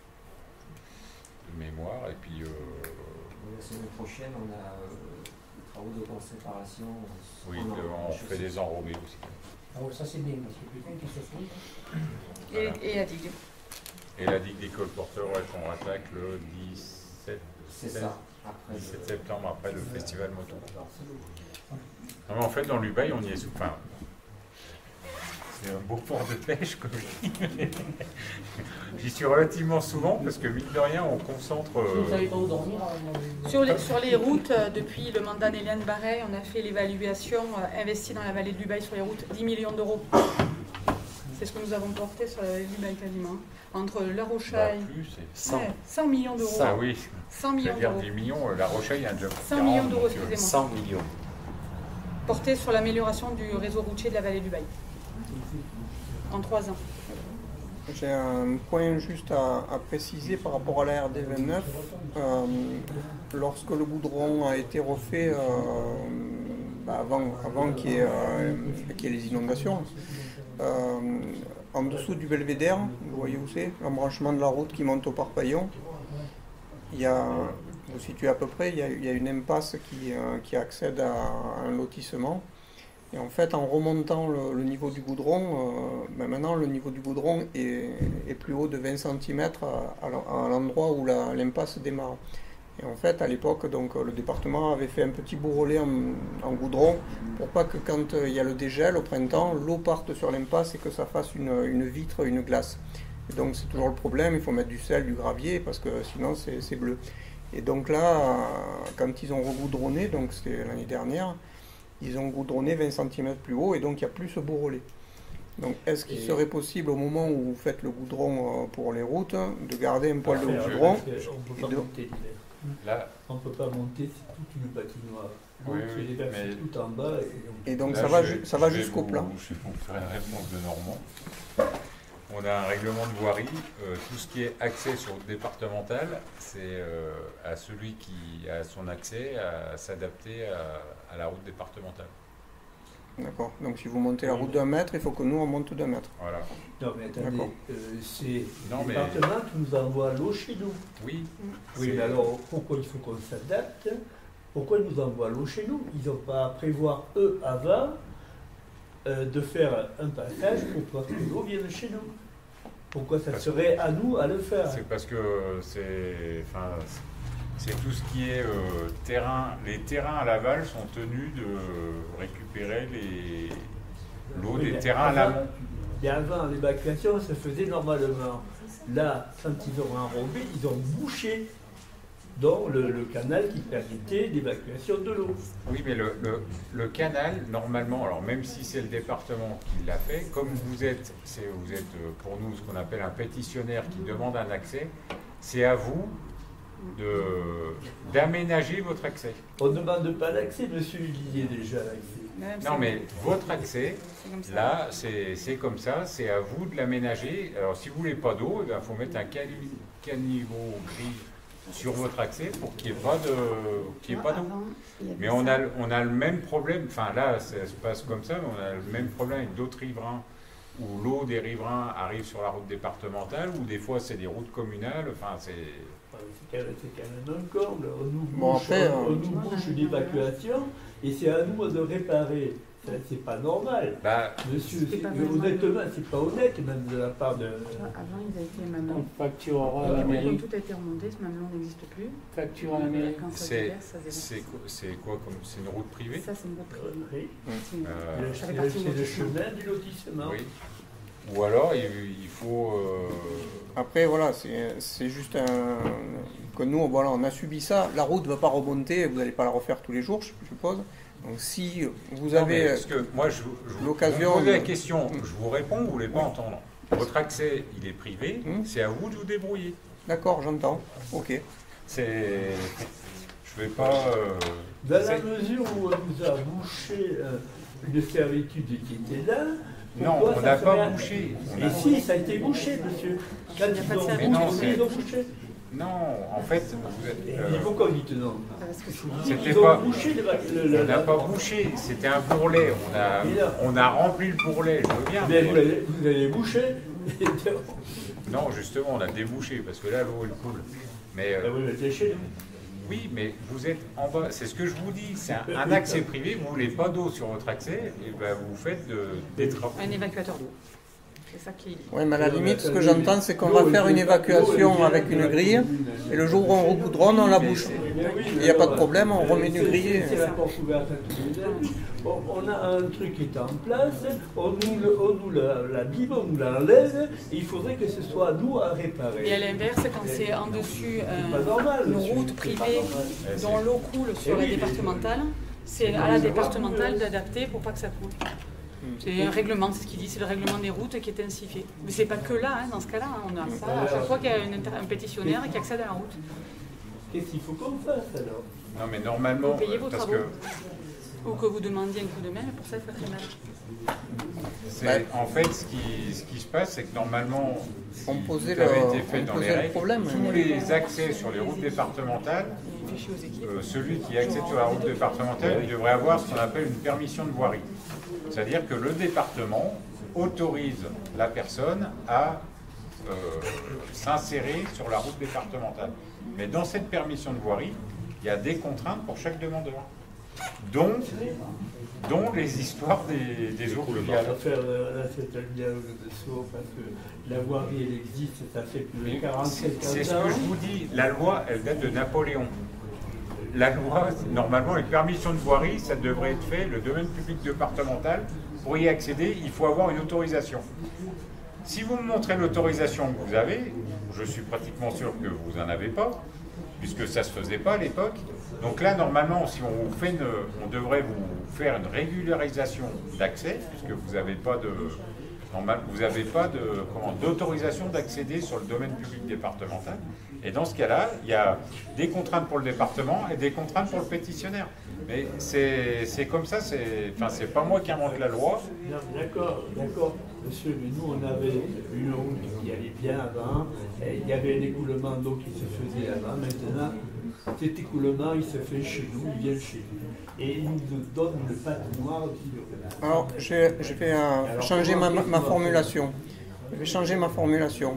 de mémoire. Et puis. La semaine prochaine, on a des travaux de séparation. Oui, on fait des enrobés aussi. Ah oui, ça c'est bien, parce que quelqu'un qui se fout. Voilà. Et la digue. Et la digue des colporteurs, qu'on attaque le 17 septembre, après le festival moto. Non, mais en fait, dans l'Ubaye, on y est sous. Enfin, c'est un beau port de pêche, comme je dis. J'y suis relativement souvent parce que, mine de rien, on concentre. Vous savez pas où dormir? Sur les routes, depuis le mandat d'Eliane Bareil, on a fait l'évaluation investie dans la vallée de l'Ubaye sur les routes, 10 millions d'euros. C'est ce que nous avons porté sur la vallée de l'Ubaye quasiment. Entre La Rochelle. Plus, c'est 100 millions d'euros. Ça, oui. 100 millions d'euros. 10 millions, La Rochelle, il y a un job. 100 millions d'euros, excusez-moi. 100 millions. Porté sur l'amélioration du réseau routier de la vallée du Baye. En 3 ans. J'ai un point juste à préciser par rapport à la RD29. Lorsque le goudron a été refait avant qu'il y ait les inondations, en dessous du belvédère, vous voyez où c'est, l'embranchement de la route qui monte au Parpaillon, vous situez à peu près, il y a une impasse qui accède à un lotissement. Et en fait, en remontant le niveau du goudron, maintenant le niveau du goudron est plus haut de 20 cm à l'endroit où l'impasse démarre. Et en fait, à l'époque, donc le département avait fait un petit bourrelet en goudron pour pas que quand il y a le dégel au printemps, l'eau parte sur l'impasse et que ça fasse une vitre, une glace. Et donc c'est toujours le problème, il faut mettre du sel, du gravier, parce que sinon c'est bleu. Et donc là, quand ils ont regoudronné, donc c'était l'année dernière, ils ont goudronné 20 cm plus haut et donc il n'y a plus ce bourrelet. Donc est-ce qu'il serait possible au moment où vous faites le goudron pour les routes de garder un poil de goudron Là, on ne peut pas monter, c'est toute une patinoire. Oui, c'est déversé tout en bas. Et donc là, ça va jusqu'au plan. Je vais vous faire une réponse de Normand. On on a un règlement de voirie. Tout ce qui est accès sur route départementale, c'est à celui qui a son accès à s'adapter à la route départementale. D'accord. Donc si vous montez la route d'1 mètre, il faut que nous on monte d'1 mètre. Voilà. Non mais attendez, c'est le mais... département qui nous envoie l'eau chez nous. Oui. Oui, mais alors pourquoi il faut qu'on s'adapte? Pourquoi ils nous envoient l'eau chez nous? Ils n'ont pas à prévoir, eux, avant, de faire un passage pour que l'eau vienne chez nous. Pourquoi ça serait à nous à le faire? C'est parce que c'est tout ce qui est terrain. Les terrains à l'aval sont tenus de récupérer l'eau des terrains à l'amont. Mais avant, l'évacuation se faisait normalement. Là, quand ils ont enrobé, ils ont bouché dans le canal qui permettait l'évacuation de l'eau. Oui, mais le canal, normalement, alors même si c'est le département qui l'a fait, comme vous êtes pour nous ce qu'on appelle un pétitionnaire qui demande un accès, c'est à vous d'aménager votre accès. On ne demande pas l'accès, monsieur, il y est déjà l'accès. Non, mais votre accès, là, c'est comme ça, c'est à vous de l'aménager. Alors, si vous voulez pas d'eau, il faut mettre un caniveau gris sur votre accès pour qu'il n'y ait pas d'eau. Mais on a le même problème, enfin là, ça se passe comme ça, mais on a le même problème avec d'autres riverains, où l'eau des riverains arrive sur la route départementale, ou des fois c'est des routes communales, enfin c'est... C'est quand même un comble. On nous bouche l'évacuation et c'est à nous de réparer. C'est pas normal. Monsieur, honnêtement, c'est pas honnête même de la part de... Avant, ils avaient été Mamelon. On facturera à la mairie. Tout a été remonté, ce Mamelon n'existe plus. Facture à la mairie. C'est quoi comme... C'est une route privée? Ça, c'est une route privée. C'est le chemin du lotissement. Oui. Ou alors, il faut... Après, voilà, c'est juste que nous, voilà, on a subi ça. La route ne va pas remonter, vous n'allez pas la refaire tous les jours, je suppose. Donc si vous avez l'occasion... Vous posez la question, je vous réponds, vous ne voulez pas entendre. Votre accès, il est privé, c'est à vous de vous débrouiller. D'accord, j'entends. Ok. Je ne vais pas... Dans la mesure où on nous a bouché une servitude qui était là... Non, on n'a pas bouché. Mais si, ça a été bouché, monsieur. Quand ils ont bouché. Non, en fait, pourquoi vous dites non? C'était pas. On n'a pas bouché, c'était un bourrelet. On a rempli le bourrelet, je veux bien. Mais vous avez bouché? Non, justement, on a débouché parce que là, l'eau elle coule. Mais vous êtes léché. Oui, mais vous êtes en bas, c'est ce que je vous dis, c'est un accès privé, vous ne voulez pas d'eau sur votre accès, et ben vous faites des travaux. Un évacuateur d'eau. C'est ça qui est... Oui, mais à la limite, ce que j'entends, c'est qu'on va faire une évacuation avec une grille, et le jour où on recoudronne, on la bouche. Il n'y a pas de problème, on remet une grille. On a un truc qui est en place, on nous l'abîme, on nous l'enlève, et il faudrait que ce soit à nous à réparer. Et à l'inverse, quand c'est en dessus une route privée dont l'eau coule sur la départementale, c'est à la départementale d'adapter pour pas que ça coule. C'est un règlement, c'est ce qu'il dit, c'est le règlement des routes qui est ainsi fait. Mais c'est pas que là, dans ce cas-là, on a ça à chaque fois qu'il y a un pétitionnaire qui accède à la route. Qu'est-ce qu'il faut qu'on fasse alors? Non mais normalement, vous payez vos travaux. Ou que vous demandiez un coup de main, et pour ça il faut être mal. En fait, ce qui se passe, c'est que normalement, on posait ça avait été fait dans les règles, problème, tous les accès sur les routes départementales, celui qui accède sur la route départementale, il devrait avoir ce qu'on appelle une permission de voirie. C'est-à-dire que le département autorise la personne à s'insérer sur la route départementale. Mais dans cette permission de voirie, il y a des contraintes pour chaque demandeur, dont les histoires des eaux pluviales. On va faire cet dialogue de sourds parce que la voirie, elle existe, ça fait plus de 47 ans. C'est ce que je vous dis, la loi, elle date de Napoléon. La loi, normalement, les permissions de voirie, ça devrait être fait, le domaine public départemental, pour y accéder, il faut avoir une autorisation. Si vous me montrez l'autorisation que vous avez, je suis pratiquement sûr que vous n'en avez pas, puisque ça ne se faisait pas à l'époque. Donc là, normalement, si on devrait vous faire une régularisation d'accès, puisque vous n'avez pas vous n'avez pas d'autorisation d'accéder sur le domaine public départemental. Et dans ce cas-là, il y a des contraintes pour le département et des contraintes pour le pétitionnaire. Mais c'est comme ça, c'est pas moi qui invente la loi. D'accord, monsieur, mais nous on avait une route qui allait bien avant, il y avait un écoulement d'eau qui se faisait avant, maintenant cet écoulement il se fait chez nous, il vient chez nous. Et il nous donne une patinoire aussi. Alors, je vais changer ma formulation. Je vais changer ma formulation.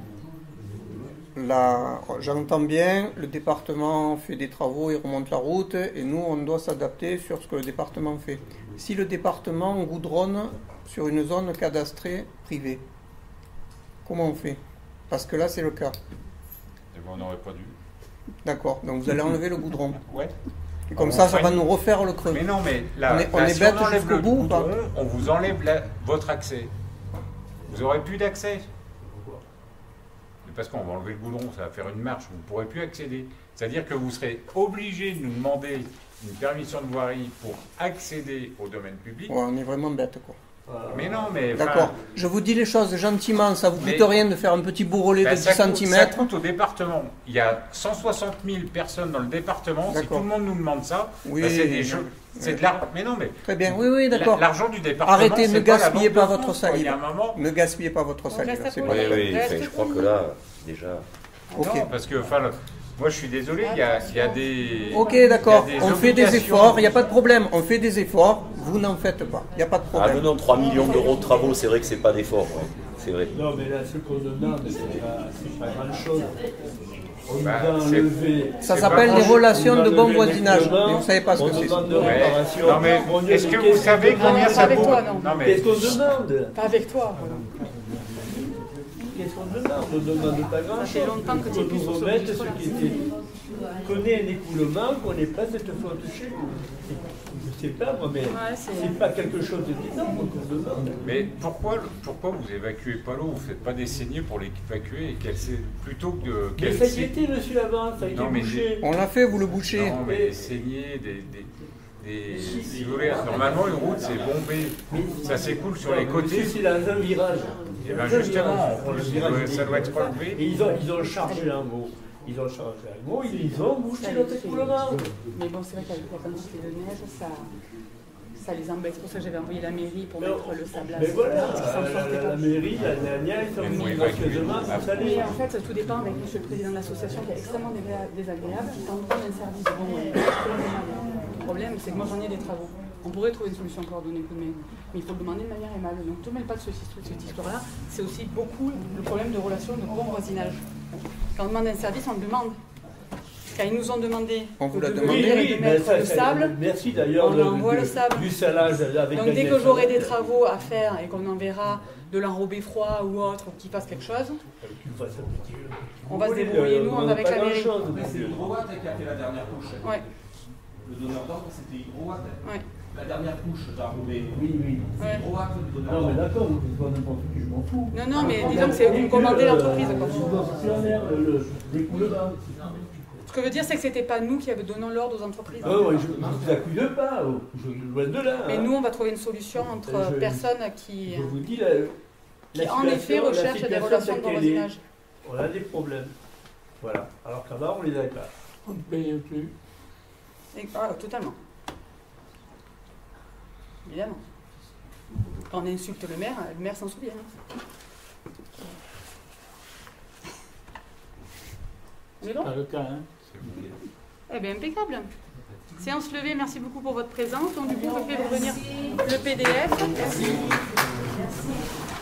J'entends bien, le département fait des travaux, il remonte la route, et nous, on doit s'adapter sur ce que le département fait. Si le département goudronne sur une zone cadastrée privée, comment on fait? Parce que là, c'est le cas. Et ben, on n'aurait pas dû. D'accord, donc vous allez enlever le goudron. Ouais. Et comme ça va nous refaire le creux. Mais non, mais on est bête jusqu'au bout ou pas? On vous enlève votre accès. Vous n'aurez plus d'accès. Parce qu'on va enlever le goudron, ça va faire une marche, vous ne pourrez plus accéder. C'est-à-dire que vous serez obligé de nous demander une permission de voirie pour accéder au domaine public. Ouais, on est vraiment bête, quoi. Mais non, mais... D'accord, je vous dis les choses gentiment, ça vous coûte rien de faire un petit bourrelet de 10 cm. Ça coûte au département. Il y a 160 000 personnes dans le département. Si tout le monde nous demande ça, oui, c'est des jeux. C'est de l'argent. Mais non, mais. Très bien, oui, d'accord. L'argent du département. Arrêtez, ne gaspillez pas votre salive. salive. Ne gaspillez pas votre salive. Oui, je crois que là, déjà. Ok. Non, parce que, moi je suis désolé, il y a des... Ok, d'accord, on fait des efforts, il n'y a pas de problème, on fait des efforts, vous n'en faites pas, il n'y a pas de problème. Ah non, 3 millions d'euros de travaux, c'est vrai que c'est pas d'effort, ouais. C'est vrai. Non, mais là, ce qu'on demande, c'est pas grand-chose. Ça s'appelle les relations de bon voisinage, mais vous ne savez pas ce que c'est. Non, mais est-ce que vous savez combien ça coûte? Qu'est-ce qu'on demande? Pas avec toi. Qu'est-ce qu'on demande? On ne demande pas grand-chose. Ça fait longtemps que tu es plus sur ce remettre ce qui était. Connaît un écoulement, qu'on n'ait pas cette faute chez nous. Je ne sais pas, moi, mais c'est pas quelque chose d'énorme qu'on demande. Mais pourquoi vous évacuez pas l'eau? Vous ne faites pas des saignées pour l'évacuer et plutôt que Mais ça y était, monsieur, avant, ça a été bouché. On l'a fait, vous le bouchez. Non, mais des saignées, si vous voulez, normalement, une route, c'est bombé. Ça s'écoule sur les côtés. C'est dans un virage. Et bien justement, ça doit être relevé. Et ils ont chargé un mot. Ils ont chargé un mot, ils ont bouché notre écoulement. Mais bon, c'est vrai qu'avec la quantité de neige, ça les embête. C'est pour ça que j'avais envoyé la mairie pour mettre le sable. Mais voilà, la mairie, la dernière, ils sont mis gracieusement pour saler. Mais en fait, tout dépend avec monsieur le président de l'association qui est extrêmement désagréable. Quand on prend un service, le problème, c'est que moi j'en ai des travaux. On pourrait trouver une solution coordonnée coup de main, mais il faut le demander de manière aimable. Donc, ne te mêle pas de cette histoire-là. C'est aussi beaucoup le problème de relation de bon voisinage. Quand on demande un service, on le demande. Quand ils nous ont demandé de mettre le sable, merci d'ailleurs on envoie le sable. Du salage avec. Donc dès que j'aurai des travaux à faire et qu'on enverra de l'enrobé froid ou autre, ou qu'il fasse quelque chose, on va se débrouiller nous avec la mairie. C'est Hydrowatt qui a fait la dernière couche. Ouais. Le donneur d'ordre, c'était Hydrowatt. Ouais. La dernière couche d'enrobé. Oui. C'est Hydrowatt le donneur d'ordre. Non, mais d'accord, vous dites pas n'importe qui, je m'en fous. Non, mais disons que c'est vous commandez l'entreprise. Ce que je veux dire, c'est que c'était pas nous qui donnons l'ordre aux entreprises. Oui, je ne vous accuse pas, loin de là. Mais nous, on va trouver une solution entre personnes qui, je vous dis qui en effet recherchent des relations de bon voisinage. On a des problèmes. Voilà. Alors qu'avant, on les avait pas. On ne payait plus. Totalement. Évidemment. Quand on insulte le maire s'en souvient. Mais bon. C'est pas le cas, hein. Eh bien, impeccable. Séance levée, merci beaucoup pour votre présence. Donc, du coup, je fais revenir le PDF. Merci.